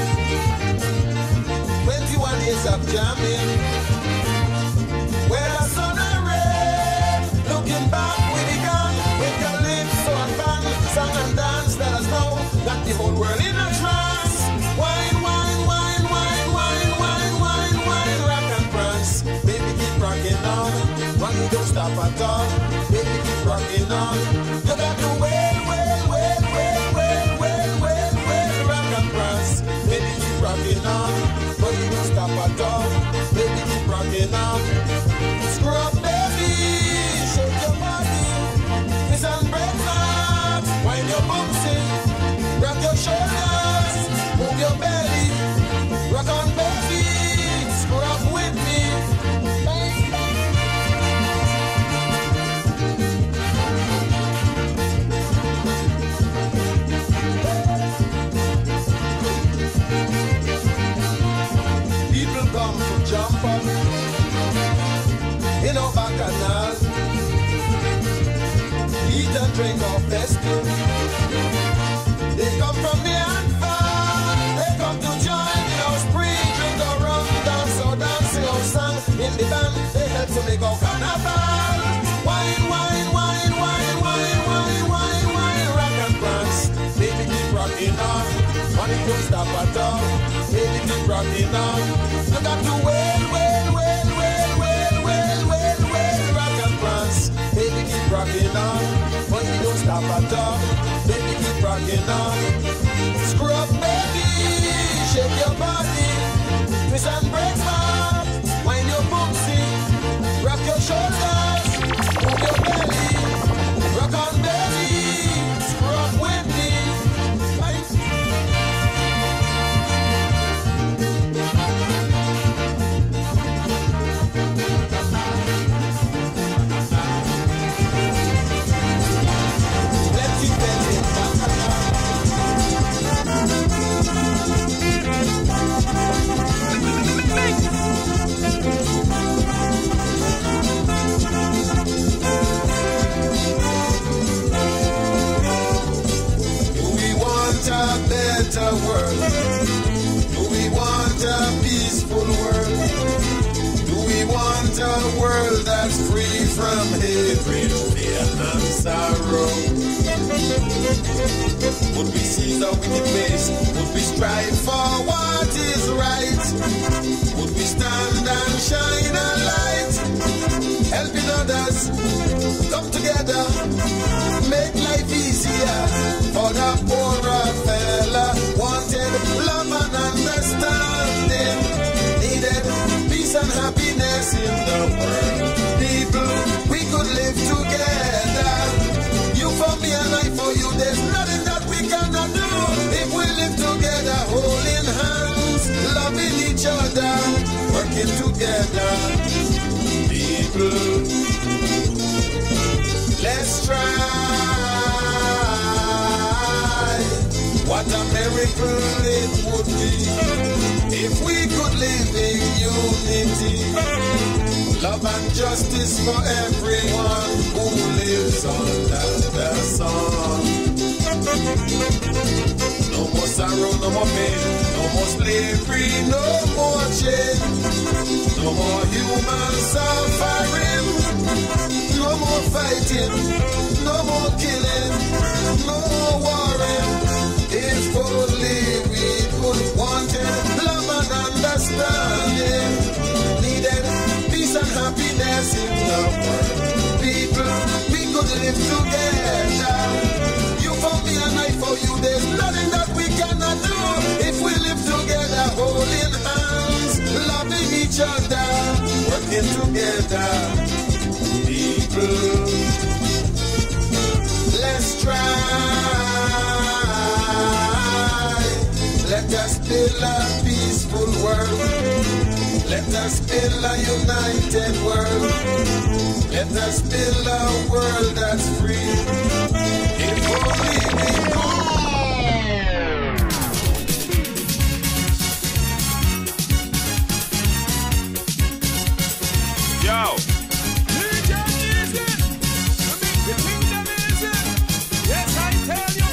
twenty-one years of jamming, where the sun and rain, looking back with the gun, with your lips so fun, song and dance. Let us know that the whole world in a trance. Wine, wine, wine, wine, wine, wine, wine, wine, rock and prance. Baby, keep rocking on, money don't stop at all. Baby, keep rocking on. You got to wail, wail, wail, wail, wail, wail, wail, wail, rock and prance. Baby, keep rocking on, money don't stop at all. Baby, keep rocking on. Screw up, baby, shake your body. Miss and break knobs, wind your boots in, rock your shoulders, move your belly, rock on, baby, screw up with me. People come to jump up in our bacchanal, eat and drink our festive. They come from the and far, they come to join in our spree, drink our rum, dance our dance, sing our song in the band. They help to make our carnival. Wine, wine, wine, wine, wine, wine, wine, wine, rock and prance. Baby, keep rocking on, money don't stop at all. Baby, keep rocking on. You got to wail, wail, wail, wail, wail, wail, wail, wail, rock and prance. Baby, keep rocking on. Money working on. Screw up, baby, shake your body, twist and break smart, wind your boomsy, rock your shoulders, move your belly, rock on, baby, screw up with me. Right. Better world? Do we want a peaceful world? Do we want a world that's free from hatred, fear, and sorrow? Would we seize our wicked ways? Would we strive for what is right? Would we stand and shine a light, helping others come together, make life easier for the poorer fella? Wanted love and understanding, needed peace and happiness in the world. People, we could live together, you for me and I for you. There's nothing that we cannot do if we live together, holding hands, loving each other, working together. People, let's try. What a miracle it would be if we could live in unity. Love and justice for everyone who lives under the sun. No more sorrow, no more pain, no more slavery, no more chain, no more human suffering, no more fighting, no more killing, no more warring. If only we could wanted love and understanding, needed peace and happiness in the world. People, we could live together, you for me and I for you. There's nothing that we cannot do if we live together, holding hands, loving each other, working together. People, let's try. Let us build a peaceful world. Let us build a united world. Let us build a world that's free. If only we could. Yo! Yes, I tell you.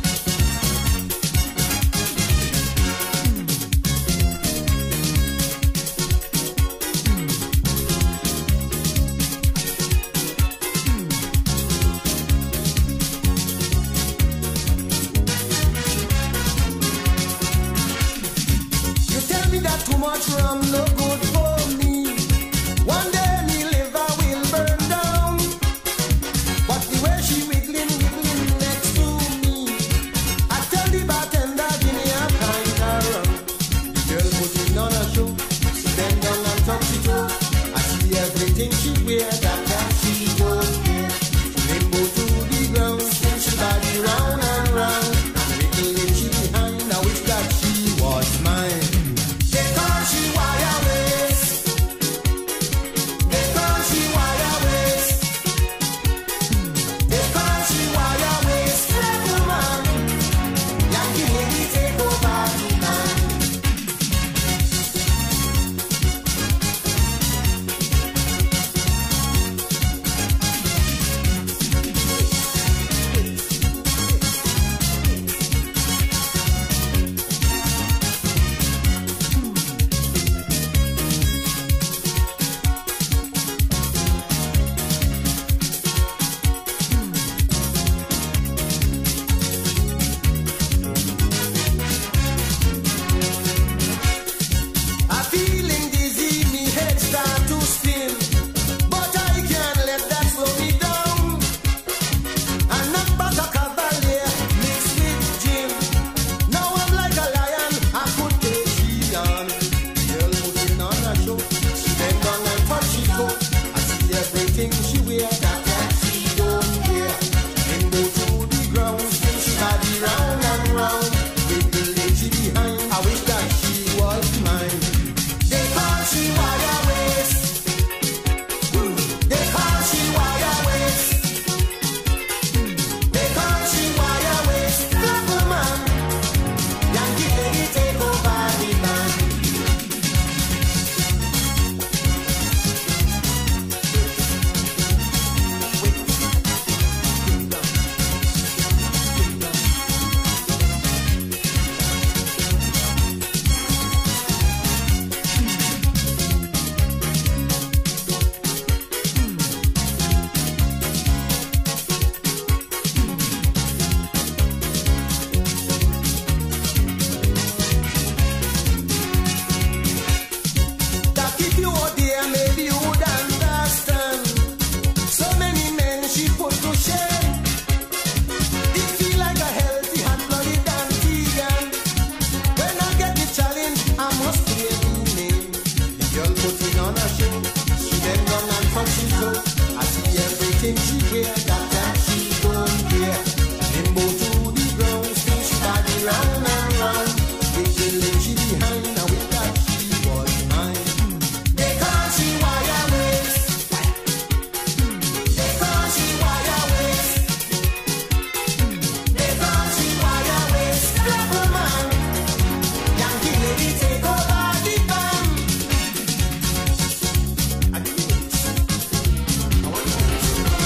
too much rum no good for me. One day me liver will burn down. But the way she wiggling, wiggling next to me, I tell the bartender give me a pint of rum. The girl putting on a show, she bend down and touch it up. I see everything she wear, that that she don't care. She limbo to the ground, spin she body round and round. And wiggling she behind, I wish that she was mine. She wire waist, because she wire waist, because she wire waist, little man, Yankee lady take over tonight. show. She bend down and touch his toe. I see everything she care, that that she don't care. Limbo to the ground, spin she body round and round. Big little she behind, now with that she was mine. They call she wire waist. They call she wire waist. They call she wire waist. Rebel man, Yankee lady take over the band. I do it. I want to do it.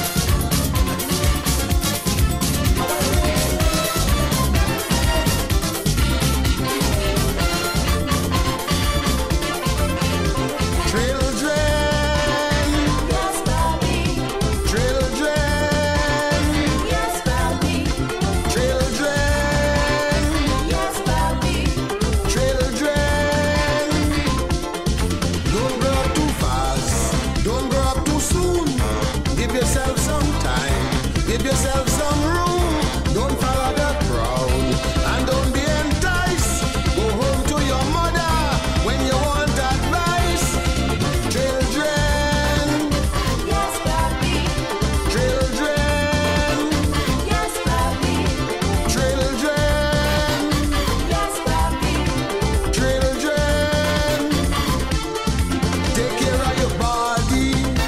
Children, Yes, Bobby. children, Yes, Bobby. children, Yes, Bobby. children. Don't grow up too fast, don't grow up too soon. Give yourself some time, give yourself some room. Don't follow the crowd and don't be enticed. Go home to your mother when you want advice. Children, Yes, Bobby. children, Yes, Bobby. children, Yes, Bobby. children. Take care of your body.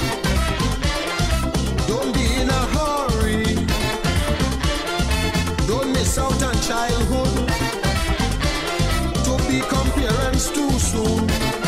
Don't be in a hurry. Don't miss out on childhood to become parents too soon.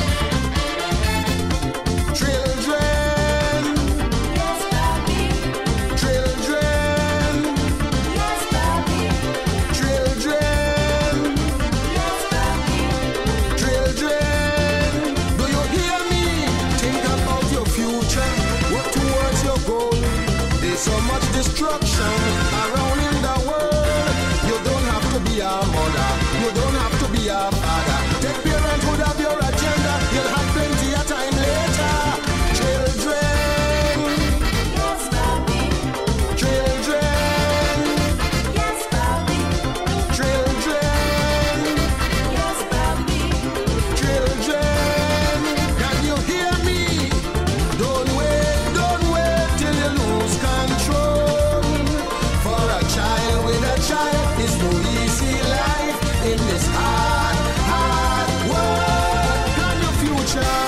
Children, Yes, Bobby. children, Yes, Bobby. children, Yes, Bobby. children. Do you hear me? Think about your future. Work towards your goal. There's so much destruction around in the world. You don't have to be a mother. You don't have to be a father. Take parenthood of your agenda. You'll have plenty of time later. Children, Yes, Bobby. children, Yes, Bobby. children, Yes, Bobby. children. Can you hear me? Don't wait, don't wait till you lose control. For a child with a child is no easy life in this hard, hard world. Plan your future.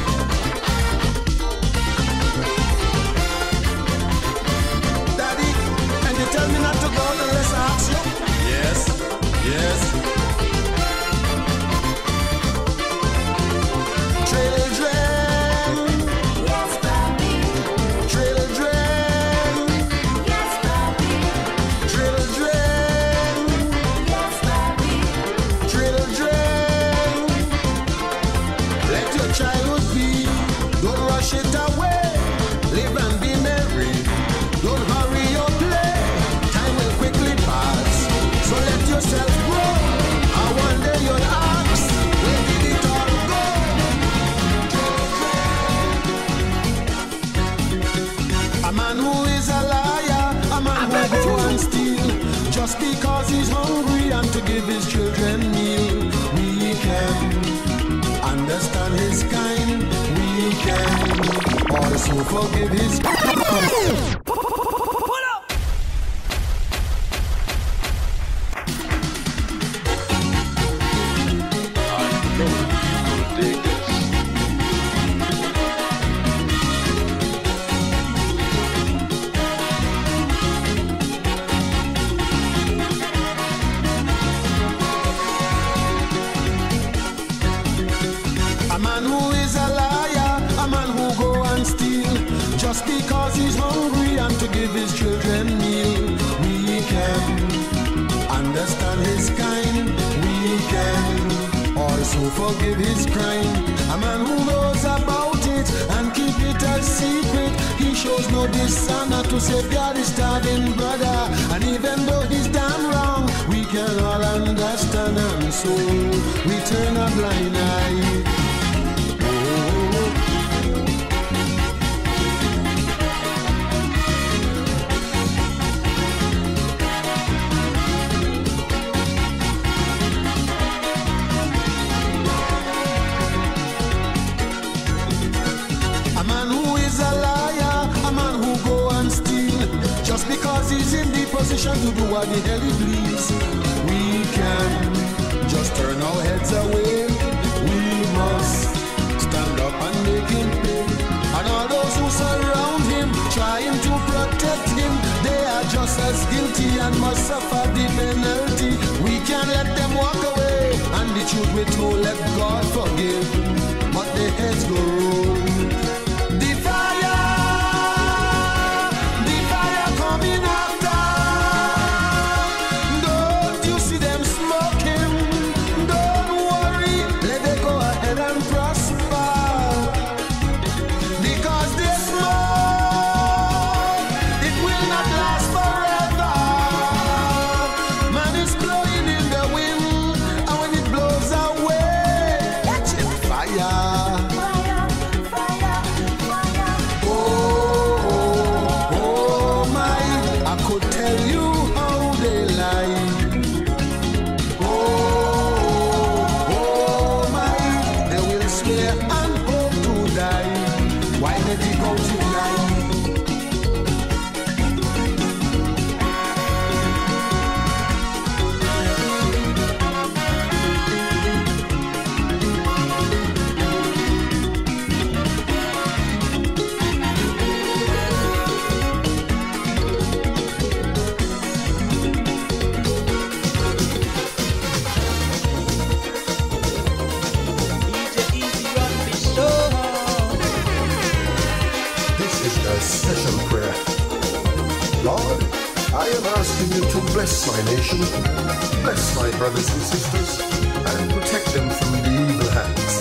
Daddy, and you tell me not to go unless I ask you? Yes, yes. Children, Yes, Bobby. children, Yes, Bobby. children, Yes, Bobby. children. Let your childhood be. Don't rush it away. Live and be merry. Don't hurry your play. Time will quickly pass. So let yourself grow. I one day you'll ask, where did it all go? A man who is a liar, a man who go and steal, just because he's hungry and to give his children meal. We can understand his kind, we can also forgive his. I know you're gonna dig this. A man who is a liar, a man who go and steal, just because he's hungry and to give his children meal. We can understand his kind, we can also forgive his crime. A man who knows about it and keep it a secret, he shows no dishonor to safeguard his starving brother. And even though he's done wrong, we can all understand, and so we turn a blind eye. he's in the position to do what the hell he please. We can just turn our heads away. We must stand up and make him pay. And all those who surround him, trying to protect him, they are just as guilty and must suffer the penalty. We can't let them walk away, and the truth we told, let God forgive. But their heads go roll. The fire, the fire coming after. Don't you see them smoking? Don't worry, let them go ahead and prosper. Because they smoke, it will not last forever. Man is blowing in the wind, and when it blows away, watch it fire. Session prayer. Lord, I am asking you to bless my nation, bless my brothers and sisters, and protect them from the evil hands.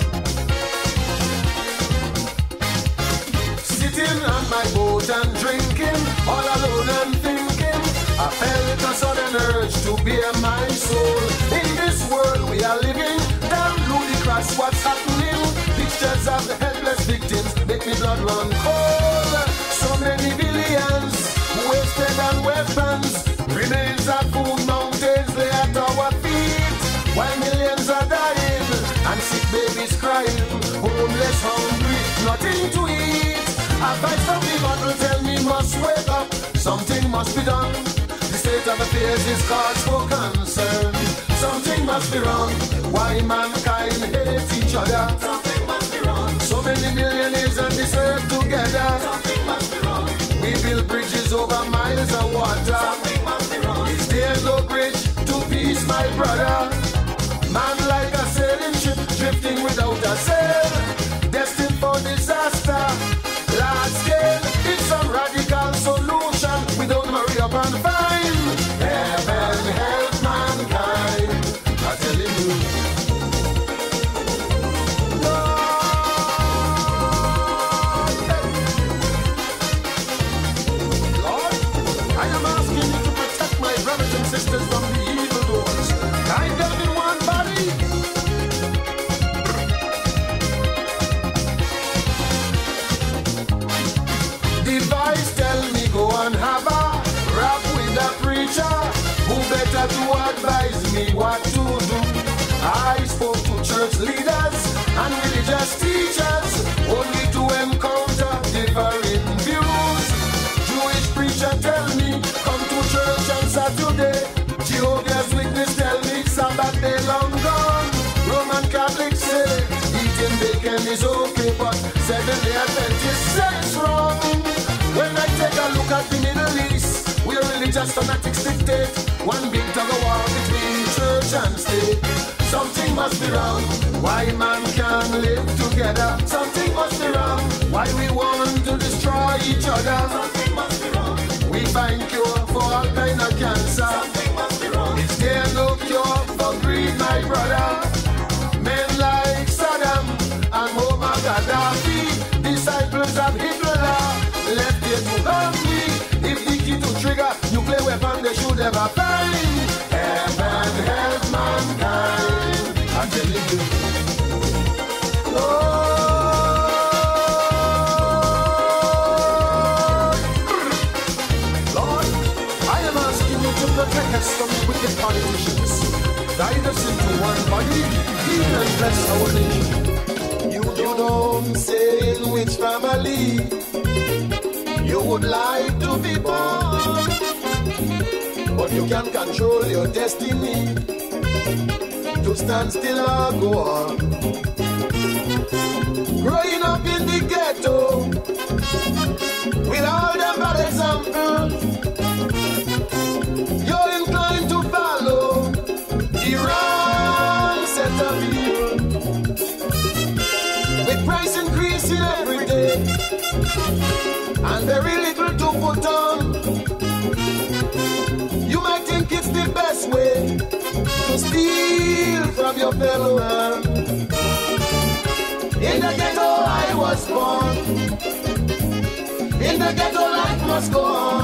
Sitting on my boat and drinking, all alone and thinking, I felt a sudden urge to bear my soul. In this world we are living, damn ludicrous what's happening. Pictures of the helpless victims make me blood run cold. So many billions wasted on weapons, remains of food mountains lay at our feet, while millions are dying and sick babies crying, homeless, hungry, nothing to eat. Advice from the bottle tell me must wake up, something must be done. The state of affairs is cause for concern. Something must be wrong. Why mankind hate each other? Something must be wrong. So many millionaires on this earth together. Something must be wrong. We build bridges over miles of water. Something must be wrong. Is there no bridge to peace, my brother? Man like a sailing ship drifting without a sail, destined for disaster. Large scale, it's a radical solution. We don't hurry up and find. Heaven help mankind. I tell you. Sisters from the evil doors, guide them in one body. Device tell me go and have a rap with a preacher who better to advise me what to do. I spoke to church leaders and religious teachers only to encounter differing views. Jewish preacher tell me come to church on Saturday. Jehovah's Witness tell me Sabbath day long gone. Roman Catholics say eating bacon is okay, but Seventh-day Adventists say it's wrong. When I take a look at the Middle East, where religious fanatics dictate, one big tug of war between church and state. Something must be wrong. Why man can't live together? Something must be wrong. Why we want to destroy each other? Something must be wrong. We find cure for all kind of cancer. Something must be wrong. Is there no cure for greed, my brother? Men like Saddam and Muammar Gaddafi, disciples of Hitler, left here to hungry. If the key to trigger nuclear weapon, they should ever find. Heaven help mankind. I'm telling you. Oh. Protect us from wicked politicians. Guide us into one body, heal and bless our nation. You, you don't say which family you would like to be born. you can control your destiny. To stand still or go on. Growing up in the ghetto, with all them bad examples, you're inclined to follow the wrong set of evil. With price increasing every day, and very little to put on, you might think it's the best way to steal from your fellow man. In the ghetto I was born. In the ghetto life must go on.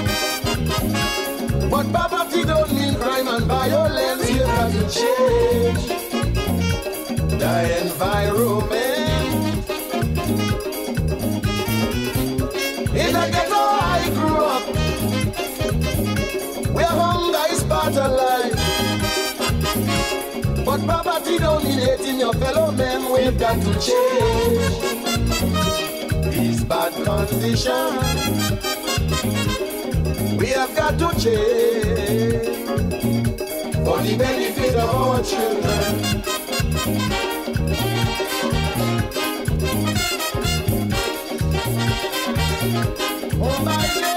But poverty don't mean crime and violence. You have to change the environment. In the ghetto I grew up, where hunger is part of life. But poverty don't mean hating your fellow men. We've got to change these bad conditions. We have got to change for the benefit of our children. Oh my God.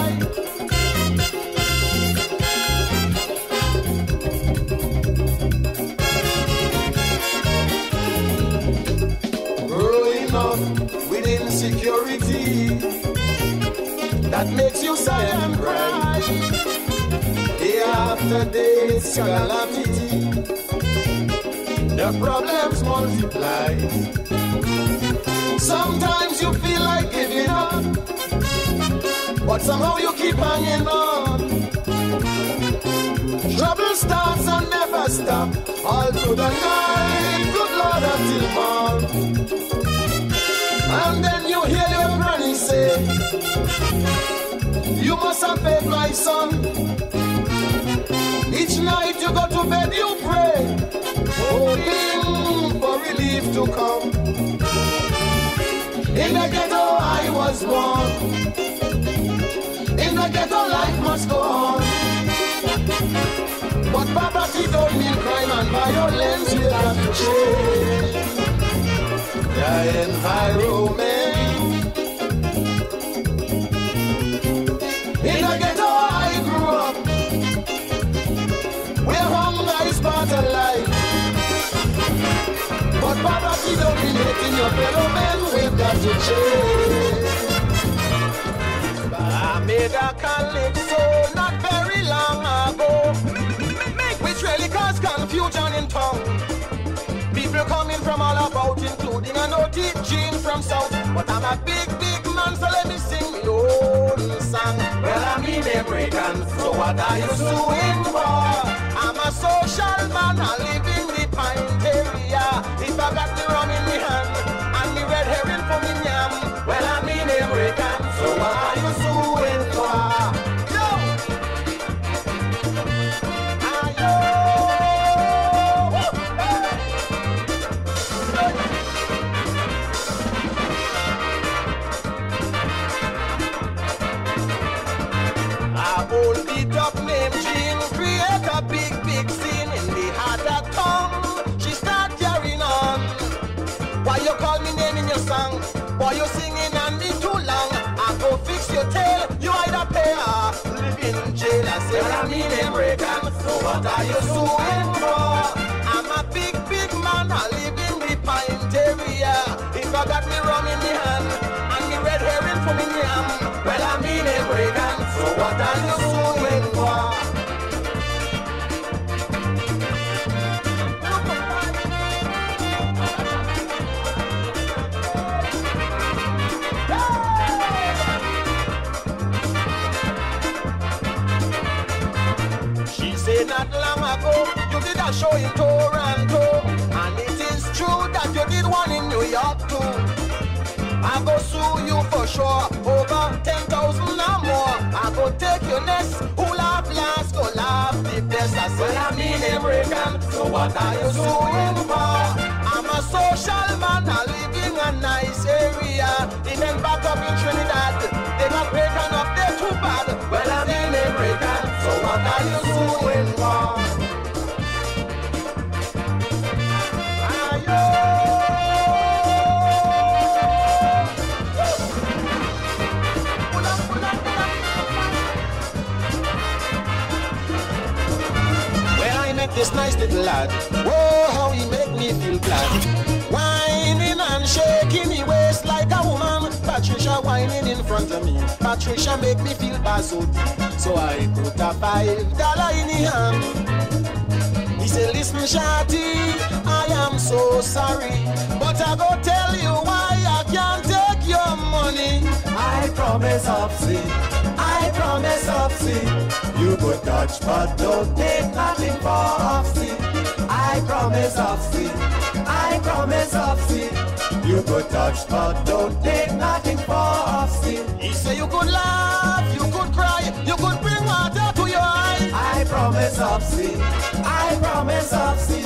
With insecurity that makes you sigh and cry. Day after day it's calamity. The problems multiply. Sometimes you feel like giving up, but somehow you keep hanging on. Trouble starts and never stop, all through the night, good Lord, until morn. And then you hear your granny say, you must have paid my son. Each night you go to bed, you pray, hoping for relief to come. In the ghetto I was born. In the ghetto life must go on. But poverty don't mean crime and violence. We have to change the environment. In the ghetto I grew up, where hunger is part of life. But poverty don't mean hating your fellow men. We've got to change. I made a calypso not very long ago, which really caused confusion in town. People coming from all about, including an O T gene from south. But I'm a big, big man, so let me sing my own song. Well, I'm in American, so what are you suing for? I'm a social man, I live in the Pine area. If I got the rum in my hand and the red herring for me yam, well, I'm in American, so what are you suing for? Yo! Ayo! Old beat up name Jean create a big, big scene in the heart of town. She start carrying on. Why you call me name in your song? Why you singing and me too long? I go fix your tail, you either pay or live in jail. I say I'm in American, so what are you suing for? I'm a big, big man, I live in the Pine area. If I got me rum in me hand and me red herring for me yam, well I'm in American, so what are you suing for? She said not long ago you did a show in Toronto, and it is true that you did one in New York too. I go sue you for sure, over ten thousand or more. I go take your nest, who laugh last, go laugh the best. I say I'm in American, so what are you suing for? I'm a social man, I live in a nice area. Even back up in Trinidad, they not breaking up, they're too bad. Well, I'm in American, so what are you this nice little lad. Whoa, how he make me feel glad. Whining and shaking me waist like a woman. Patricia whining in front of me. Patricia make me feel bad so deep. So I put a five dollar in his hand. He said, listen, Shawty, I am so sorry, but I go tell you why I can't take your money. I promise, Upsy, I promise, Upsy, you could touch but don't take nothing for Upsy. I promise, Upsy, I promise, Upsy, you could touch but don't take nothing for Upsy. He said you could laugh, you could cry, you could bring water to your eye. I promise, Upsy, I promise, Upsy.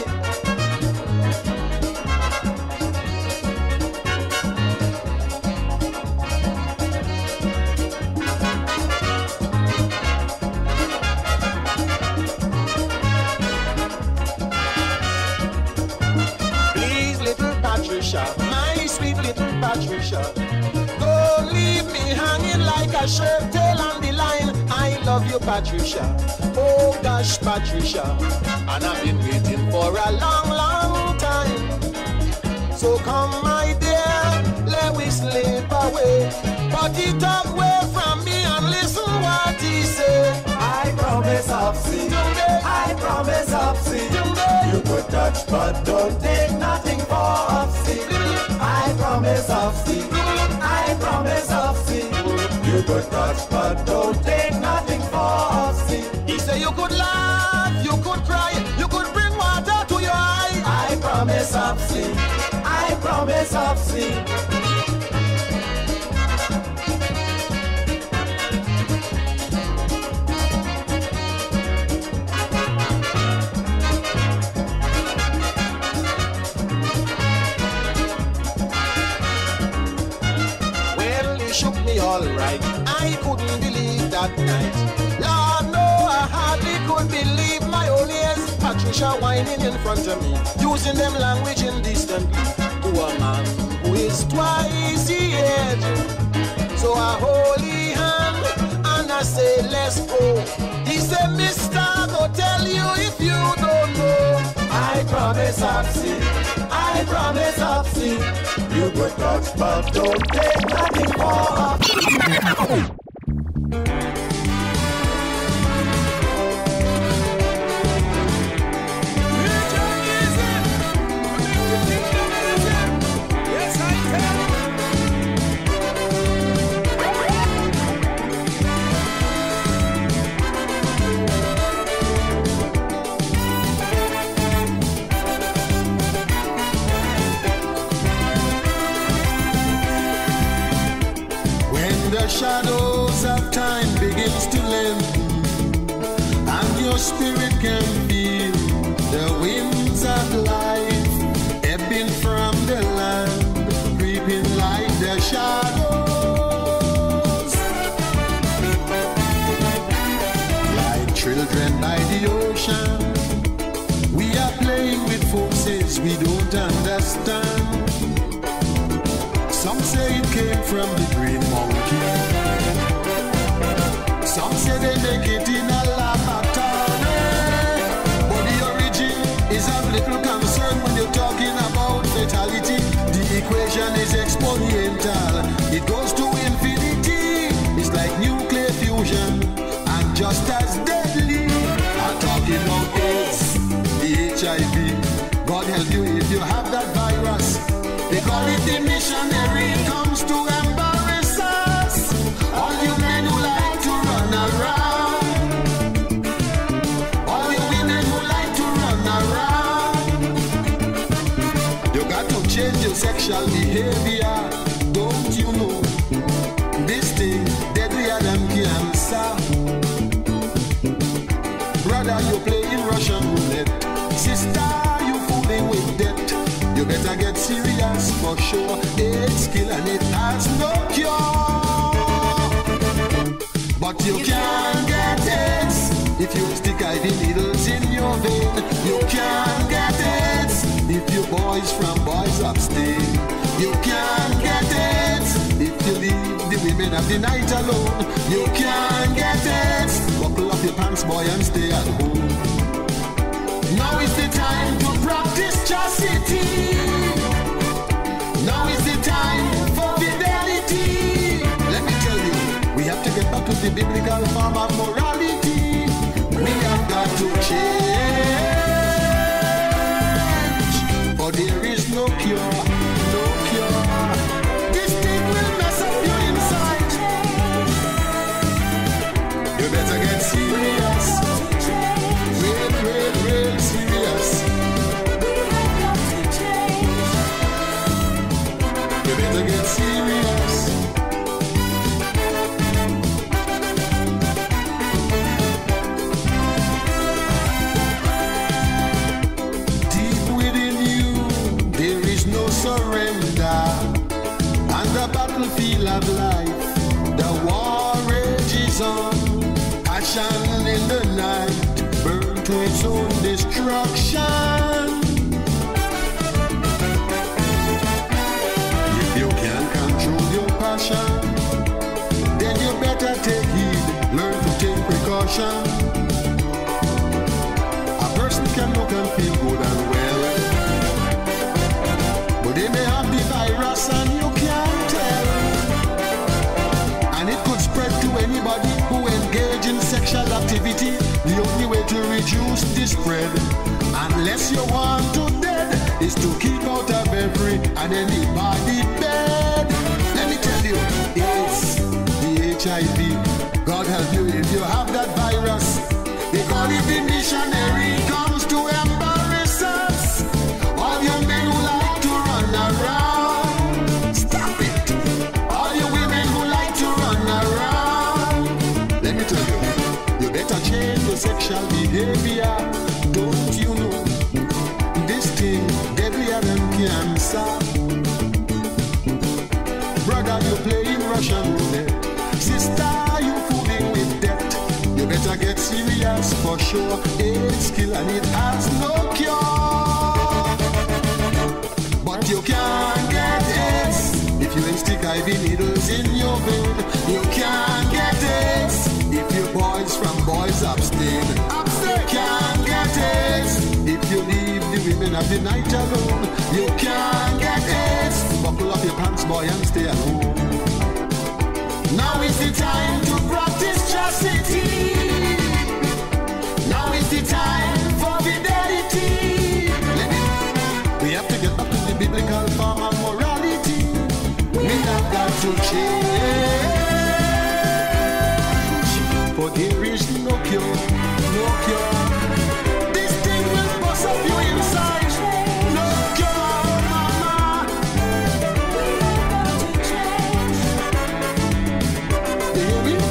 Please, little Patricia, my sweet little Patricia, don't leave me hanging like a shirt tail on the line. I love you, Patricia. Oh gosh, Patricia, and I've been waiting for a long, long time. So come, my dear, let we slip away. Put it away from me and listen what he say. I promise, Upsy, I promise, Upsy, you could touch but don't take nothing for Upsy. I promise, Upsy, I promise, Upsy, you could touch but don't take nothing for Upsy. He said you could laugh, you could cry, you could bring water to your eye. I promise, Upsy, I promise, Upsy. Alright, I couldn't believe that night. Lord, no, I hardly could believe my own ears. Patricia whining in front of me, using them language indecently to a man who is twice the age. So I hold his hand and I say, let's go. He said, mister, go tell you if you don't know. I promise, Upsy, I promise, Upsy, you could touch but don't take nothing for Upsy. The shadows of time begins to lengthen, and your spirit can feel the winds of life ebbing from the land, creeping like the shadows. Like children by the ocean, we are playing with forces we don't understand. Some say it came from the green monkey. Some say they make it in a laboratory. But the origin is of little concern when you're talking about fatality. The equation is exponential. It goes to infinity. It's like nuclear fusion and just as deadly. I'm talking about AIDS, the H I V. God help you if you have that virus. They call it the missionary, it comes to embarrass us. All you men who like to run around, all you women who like to run around, you got to change your sexual behavior. Don't you know this thing deadlier than cancer? Brother, you playing Russian roulette. Sister, you fooling with death. You better get serious for sure. It's kill and it has no cure. But you can get it if you stick I V needles in your vein. You can get it if you boys from boys upstate. You can get it if you leave the women of the night alone. You can get it. Buckle up your pants, boy, and stay at home. No is the time to practice chastity. Now is the time for fidelity. Let me tell you, we have to get back to the biblical form of morality. We have got to change, but there is no cure, no cure. This thing will mess up your inside. You better get serious, real, real, real serious. You better get serious. Deep within you, there is no surrender. On the battlefield of life, the war rages on. Passion in the night, burn to its own destruction. You can't control your passion, then you better take heed, learn to take precaution. A person can look and feel good and well, but they may have the virus and you can't tell. And it could spread to anybody who engage in sexual activity. The only way to reduce the spread, unless you want to dead, is to keep out of every and anybody bed. Let me tell you, it's the H I V. God help you if you have that virus. They call it the missionary comes to embarrass us. All you men who like to run around, stop it. All you women who like to run around, let me tell you, you better change your sexual behavior. Don't you know this thing deadlier than cancer? Brother, you playing Russian roulette. Sister, you fooling with death. You better get serious for sure. It's kill and it has no cure. But you can't get it if you ain't stick I V needles in your vein. You can't get it if you boys from boys abstain. Abstain. Can't get it if you leave the women of the night alone. You can't get it. Buckle up your pants, boy, and stay at home. Now is the time to practice chastity. Now is the time for fidelity. We have to get back to the biblical form of morality. We have got to change, for there is no cure, no cure. This thing will bust up you inside. No cure, mama. Baby, we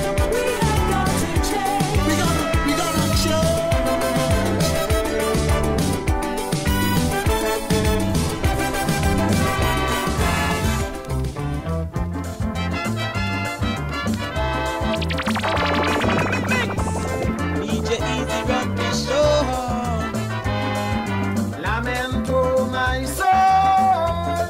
gotta, we gotta change. D J Easy run the show. Lamento my soul,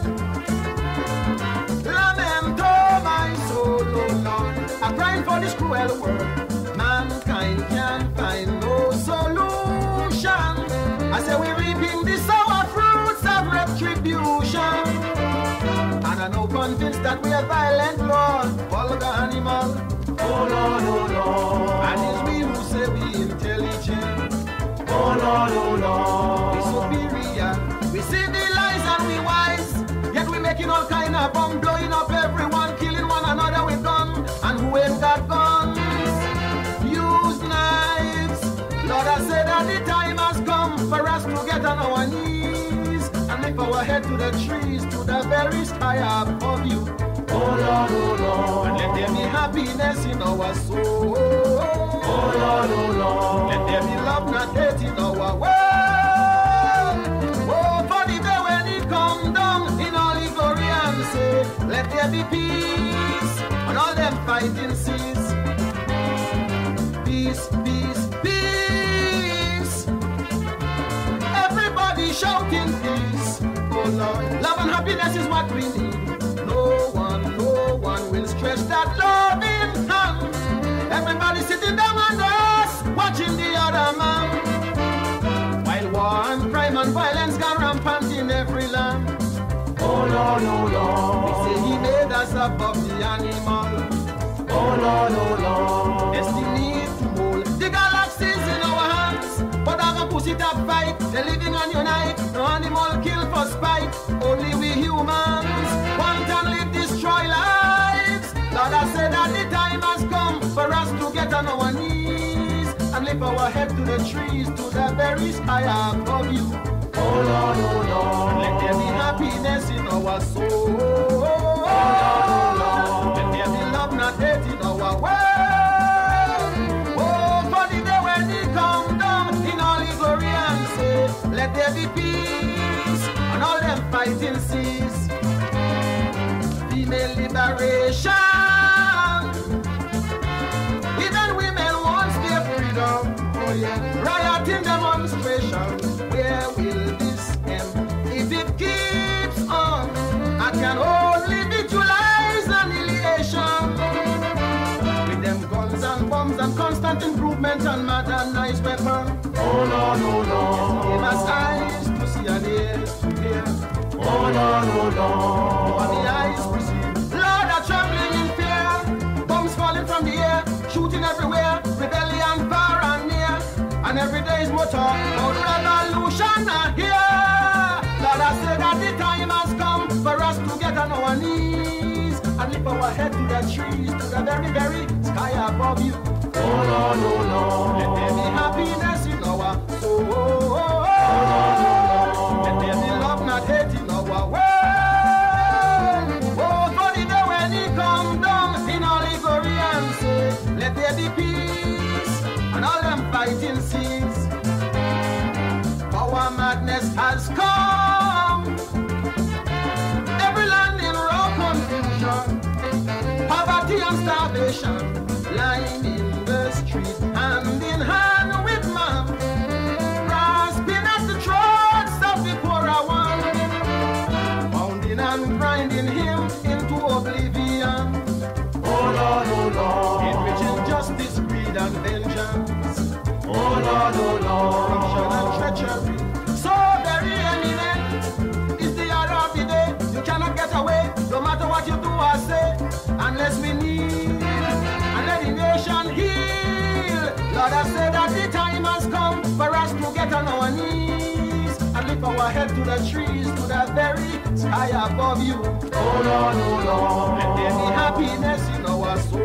lamento my soul, oh Lord. I'm crying for this cruel world. Mankind can't find no solution. I say we're reaping the sour fruits of retribution. And I know convinced that we are violent, Lord, vulgar animal. Oh Lord, oh Lord. And it's we who say we intelligent. Oh Lord, oh Lord. We superior. We see the lies and we wise. Yet we making all kind of bomb, blowing up everyone, killing one another with guns. And who ain't got guns? Use knives. Lord, I say that the time has come for us to get on our knees and lift our head to the trees, to the very sky above you. Oh Lord, oh Lord. And let there be happiness in our soul. Oh Lord, oh Lord. Let there be love, not hate in our world. Oh, for the day when it come down in all his glory and say, let there be peace on all them fighting seas. Peace, peace, peace. Everybody shouting peace. Oh Lord, love and happiness is what we need. No one, no one will stretch that loving hand. Everybody sitting down on us, watching the other man. While war and above the animal. Oh Lord, oh Lord. Destiny to mold the galaxies in our hands. But I can push it up fight. They're living on unite. No animal kill for spite. Only we humans want and live destroy lives. Lord, I said that the time has come for us to get on our knees and lift our head to the trees, to the very sky above you. Oh Lord, oh Lord. Let there be happiness in our soul. Oh Lord, oh Lord. Let there be love, not hate in our world. Oh, for the day when He come down in all His glory and say, let there be peace on all them fighting seas. Female liberation. Even women want their freedom. Oh yeah, riot in demonstration. Where will this end? If it keeps on, I can only visualize annihilation. With them guns and bombs and constant improvement and modernized weapon. Oh Lord, oh Lord. Give us eyes to see and ears to hear. Oh Lord, oh Lord. On the eyes perceive. Lord, are trembling in fear. Bombs falling from the air, shooting everywhere. Rebellion far and near. And every day is more talk about revolution here. Lord, I say that the time has come for us to get on our knees and lift our head to the trees, to the very, very sky above you. Oh Lord, oh Lord. Let there be happiness in our soul. Oh Lord, oh Lord. Let there be love, not hate in our world. Oh, for the day when He come down in all His glory and say, let there be peace on all them fighting seas. Power madness has come. Every land in raw confusion. Poverty and starvation lying in the street, hand in hand with man, grasping at the throats of the poorer one, pounding and grinding him into oblivion. Oh Lord, oh Lord. Enriching justice, greed and vengeance. Oh Lord, oh Lord. Corruption and treachery, so very eminent, is the order of the day. You cannot get away, no matter what you do or say, unless we kneel and let the nation heal. Lord, I say that the time has come for us to get on our knees and lift our head to the trees, to the very sky above you. Oh Lord, oh Lord. Let there be happiness in our soul.